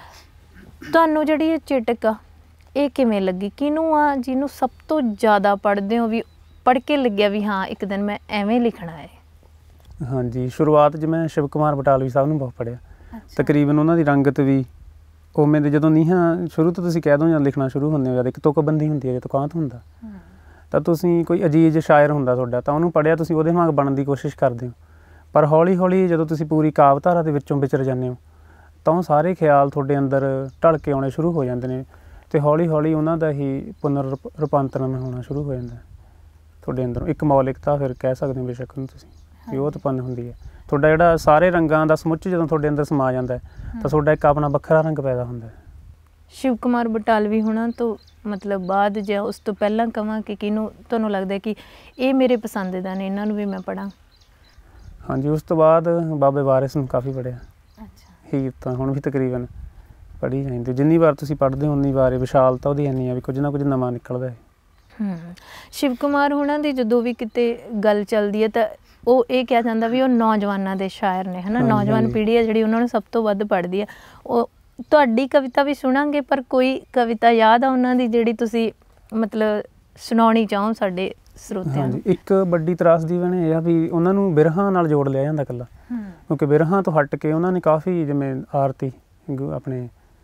[SPEAKER 1] ਤੁਹਾਨੂੰ ਜਿਹੜੀ ਇਹ ਚਿਟਕ ਆ ਇਹ ਕਿਵੇਂ ਲੱਗੀ? ਕਿਹਨੂੰ ਆ ਜਿਹਨੂੰ ਸਭ ਤੋਂ ਜ਼ਿਆਦਾ ਪੜ੍ਹਦੇ ਹੋ ਵੀ ਪੜ੍ਹ ਕੇ ਲੱਗਿਆ ਵੀ ਹਾਂ ਇੱਕ ਦਿਨ ਮੈਂ ਐਵੇਂ ਲਿਖਣਾ ਹੈ?
[SPEAKER 2] ਹਾਂਜੀ, ਸ਼ੁਰੂਆਤ 'ਚ ਮੈਂ ਸ਼ਿਵ ਕੁਮਾਰ ਬਟਾਲਵੀ ਸਾਹਿਬ ਨੂੰ ਬਹੁਤ ਪੜ੍ਹਿਆ। ਤਕਰੀਬਨ ਉਹਨਾਂ ਦੀ ਰੰਗਤ ਵੀ ਉਵੇਂ ਦੇ, ਜਦੋਂ ਨੀਹਾਂ ਸ਼ੁਰੂ ਤੋਂ ਤੁਸੀਂ ਕਹਿ ਦਿਓ ਜਾਂ ਲਿਖਣਾ ਸ਼ੁਰੂ ਹੁੰਦੇ ਹੋ ਜਦ ਇੱਕ ਤੁਕਬੰਦੀ ਹੁੰਦੀ ਹੈ, ਜੇ ਤੁਕਾਂਤ ਹੁੰਦਾ ਤਾਂ ਤੁਸੀਂ ਕੋਈ ਅਜੀਜ਼ ਸ਼ਾਇਰ ਹੁੰਦਾ ਤੁਹਾਡਾ ਤਾਂ ਉਹਨੂੰ ਪੜ੍ਹਿਆ ਤੁਸੀਂ ਉਹਦੇ ਵਾਂਗ ਬਣਨ ਦੀ ਕੋਸ਼ਿਸ਼ ਕਰਦੇ ਹੋ। ਪਰ ਹੌਲੀ ਹੌਲੀ ਜਦੋਂ ਤੁਸੀਂ ਪੂਰੀ ਕਾਵਿਧਾਰਾ ਦੇ ਵਿੱਚੋਂ ਵਿਚਰ ਜਾਂਦੇ ਹੋ ਤਾਂ ਉਹ ਸਾਰੇ ਖਿਆਲ ਤੁਹਾਡੇ ਅੰਦਰ ਢਲ ਕੇ ਆਉਣੇ ਸ਼ੁਰੂ ਹੋ ਜਾਂਦੇ ਨੇ ਅਤੇ ਹੌਲੀ ਹੌਲੀ ਉਹਨਾਂ ਦਾ ਹੀ ਪੁਨਰ ਰੂਪਾਂਤਰਨ ਹੋਣਾ ਸ਼ੁਰੂ ਹੋ ਜਾਂਦਾ ਤੁਹਾਡੇ ਅੰਦਰੋਂ। ਇੱਕ ਮੌਲਿਕਤਾ ਫਿਰ ਕਹਿ ਸਕਦੇ ਹੋ ਬੇਸ਼ੱਕ ਨੂੰ ਤੁਸੀਂ ਵੀ ਉਹ ਉਤਪੰਨ ਹੁੰਦੀ ਹੈ। ਤੁਹਾਡਾ ਜਿਹੜਾ ਸਾਰੇ ਰੰਗਾਂ ਦਾ ਸਮੁੱਚ ਜਦੋਂ ਤੁਹਾਡੇ ਅੰਦਰ ਸਮਾ ਜਾਂਦਾ ਤਾਂ ਤੁਹਾਡਾ ਇੱਕ ਆਪਣਾ ਵੱਖਰਾ ਰੰਗ ਪੈਦਾ ਹੁੰਦਾ।
[SPEAKER 1] ਸ਼ਿਵ ਕੁਮਾਰ ਬਟਾਲਵੀ ਹੋਣਾ ਤੋਂ ਮਤਲਬ ਬਾਅਦ ਜਾਂ ਉਸ ਤੋਂ ਪਹਿਲਾਂ ਕਹਾਂ ਕਿ ਕਿਹਨੂੰ ਤੁਹਾਨੂੰ ਲੱਗਦਾ ਕਿ ਇਹ ਮੇਰੇ ਪਸੰਦੀਦਾ ਨੇ, ਇਹਨਾਂ ਨੂੰ ਵੀ ਮੈਂ ਪੜ੍ਹਾਂ?
[SPEAKER 2] ਹਾਂਜੀ, ਉਸ ਤੋਂ ਬਾਅਦ ਬਾਬੇ ਵਾਰਿਸ ਨੂੰ ਕਾਫੀ ਪੜ੍ਹਿਆ।
[SPEAKER 1] ਅੱਛਾ,
[SPEAKER 2] ਹੀਰ ਤਾਂ ਹੁਣ ਵੀ ਤਕਰੀਬਨ ਪੜ੍ਹੀ ਜਾਂਦੀ। ਜਿੰਨੀ ਵਾਰ ਤੁਸੀਂ ਪੜ੍ਹਦੇ ਹੋ ਉਨੀ ਵਾਰ ਵਿਸ਼ਾਲਤਾ ਉਹਦੀ ਇੰਨੀ ਆ ਵੀ ਕੁਝ ਨਾ ਕੁਝ ਨਵਾਂ ਨਿਕਲਦਾ ਹੈ।
[SPEAKER 1] ਹੂੰ, ਸ਼ਿਵ ਕੁਮਾਰ ਹੋਣਾ ਦੀ ਜਦੋਂ ਵੀ ਕਿਤੇ ਗੱਲ ਚੱਲਦੀ ਹੈ ਤਾਂ ਉਹ ਇਹ ਕਿਹਾ ਜਾਂਦਾ ਵੀ ਉਹ ਨੌਜਵਾਨਾਂ ਦੇ ਸ਼ਾਇਰ ਨੇ ਹੈ ਨਾ, ਨੌਜਵਾਨ ਪੀੜ੍ਹੀ ਹੈ ਜਿਹੜੀ ਉਹਨਾਂ ਨੂੰ ਸਭ ਤੋਂ ਵੱਧ ਪੜ੍ਹਦੀ ਹੈ। ਉਹ ਤੁਹਾਡੀ ਕਵਿਤਾ ਵੀ ਸੁਣਾਂਗੇ, ਪਰ ਕੋਈ ਕਵਿਤਾ ਯਾਦ ਆ ਉਹਨਾਂ ਦੀ ਜਿਹੜੀ ਤੁਸੀਂ ਮਤਲਬ ਸੁਣਾਉਣੀ ਚਾਹੋ ਸਾਡੇ ਸਰੋਤਿਆਂ ਨੂੰ?
[SPEAKER 2] ਇੱਕ ਵੱਡੀ ਤਰਾਸਦੀ ਬਣੇ ਇਹ ਆ ਵੀ ਉਹਨਾਂ ਨੂੰ ਬਿਰਹਾਂ ਨਾਲ ਜੋੜ ਲਿਆ ਜਾਂਦਾ ਇਕੱਲਾ, ਕਿਉਂਕਿ ਬਿਰਹਾਂ ਤੋਂ ਹਟ ਕੇ ਉਹਨਾਂ ਨੇ ਕਾਫੀ ਜਿਵੇਂ ਆਰਤੀ ਆਪਣੇ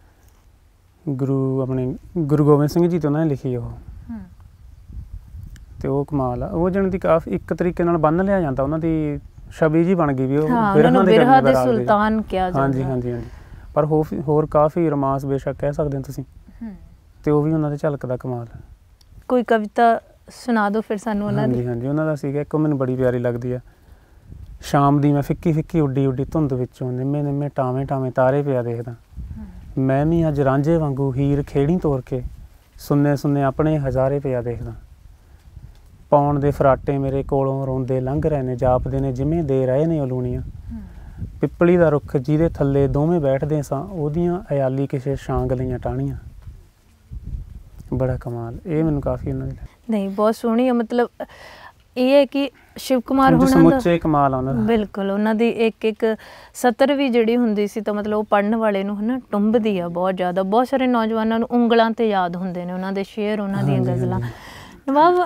[SPEAKER 2] ਗੁਰੂ ਆਪਣੇ ਗੁਰੂ ਗੋਬਿੰਦ ਸਿੰਘ ਜੀ 'ਤੇ ਉਹਨਾਂ ਨੇ ਲਿਖੀ ਉਹ, ਅਤੇ ਉਹ ਕਮਾਲ ਆ। ਉਹ ਜਾਣੀ ਦੀ ਕਾਫੀ ਇੱਕ ਤਰੀਕੇ ਨਾਲ ਬੰਨ੍ਹ ਲਿਆ ਜਾਂਦਾ, ਉਹਨਾਂ ਦੀ ਛਵੀ ਜਿਹੀ ਬਣ ਗਈ ਵੀ ਉਹ ਬਿਰਹਾਂ ਦੇ ਸੁਲਤਾਨ ਕਿਹਾ ਜਾਂਦਾ। ਹਾਂਜੀ ਹਾਂਜੀ ਹਾਂਜੀ, ਪਰ ਹੋ ਹੋਰ ਕਾਫੀ ਰੋਮਾਂਸ ਬੇਸ਼ੱਕ ਕਹਿ ਸਕਦੇ ਹੋ ਤੁਸੀਂ, ਅਤੇ ਉਹ ਵੀ ਉਹਨਾਂ ਦੇ ਝਲਕਦਾ ਕਮਾਲ।
[SPEAKER 1] ਕੋਈ ਕਵਿਤਾ ਸੁਣਾ ਦਿਓ ਫਿਰ ਸਾਨੂੰ ਉਹਨਾਂ ਦੀ।
[SPEAKER 2] ਹਾਂਜੀ ਹਾਂਜੀ, ਉਹਨਾਂ ਦਾ ਸੀਗਾ ਇੱਕ, ਮੈਨੂੰ ਬੜੀ ਪਿਆਰੀ ਲੱਗਦੀ ਆ। ਸ਼ਾਮ ਦੀ ਮੈਂ ਫਿੱਕੀ ਫਿੱਕੀ ਉੱਡੀ ਉੱਡੀ ਧੁੰਦ ਵਿੱਚੋਂ ਨਿੰਮੇ ਨਿੰਮੇ ਟਾਵੇਂ ਟਾਵੇਂ ਤਾਰੇ ਪਿਆ ਦੇਖਦਾ, ਮੈਂ ਵੀ ਅੱਜ ਰਾਂਝੇ ਵਾਂਗੂ ਹੀਰ ਖੇੜੀ ਤੋਰ ਕੇ ਸੁੰਨੇ ਸੁੰਨੇ ਆਪਣੇ ਹਜ਼ਾਰੇ ਪਿਆ ਦੇਖਦਾ, ਪਾਉਣ ਦੇ ਫਰਾਟੇ ਮੇਰੇ ਕੋਲੋਂ ਰੋਂਦੇ ਲੰਘ ਰਹੇ ਨੇ, ਜਾਪਦੇ ਨੇ ਜਿਵੇਂ ਦੇ ਰਹੇ ਨੇ ਅਲੂਣੀਆਂ, ਪਿੱਪਲੀ ਦਾ ਰੁੱਖ ਜਿਹਦੇ ਥੱਲੇ ਦੋਵੇਂ ਬੈਠਦੇ ਸਾਂ ਉਹਦੀਆਂ ਅਯਾਲੀ ਕਿਸੇ ਛਾਂਗ ਲਈਆਂ ਟਾਹਣੀਆਂ। ਬੜਾ ਕਮਾਲ, ਇਹ ਮੈਨੂੰ ਕਾਫੀ ਉਹਨਾਂ ਦੀ
[SPEAKER 1] ਨਹੀਂ ਬਹੁਤ ਸੋਹਣੀ ਆ। ਮਤਲਬ ਇਹ ਹੈ ਕਿ ਸ਼ਿਵ ਕੁਮਾਰ ਹੋਣਾ
[SPEAKER 2] ਸਮੁੱਚੇ ਕਮਾਲ ਆ ਉਹਨਾਂ ਦਾ।
[SPEAKER 1] ਬਿਲਕੁਲ, ਉਹਨਾਂ ਦੀ ਇੱਕ ਇੱਕ ਸਤਰ ਵੀ ਜਿਹੜੀ ਹੁੰਦੀ ਸੀ ਤਾਂ ਮਤਲਬ ਉਹ ਪੜ੍ਹਨ ਵਾਲੇ ਨੂੰ ਹੈ ਨਾ ਟੁੰਬਦੀ ਆ ਬਹੁਤ ਜ਼ਿਆਦਾ। ਬਹੁਤ ਸਾਰੇ ਨੌਜਵਾਨਾਂ ਨੂੰ ਉਂਗਲਾਂ 'ਤੇ ਯਾਦ ਹੁੰਦੇ ਨੇ ਉਹਨਾਂ ਦੇ ਸ਼ੇਅਰ, ਉਹਨਾਂ ਦੀਆਂ ਗਜ਼ਲਾਂ। ਨਵਾਬ,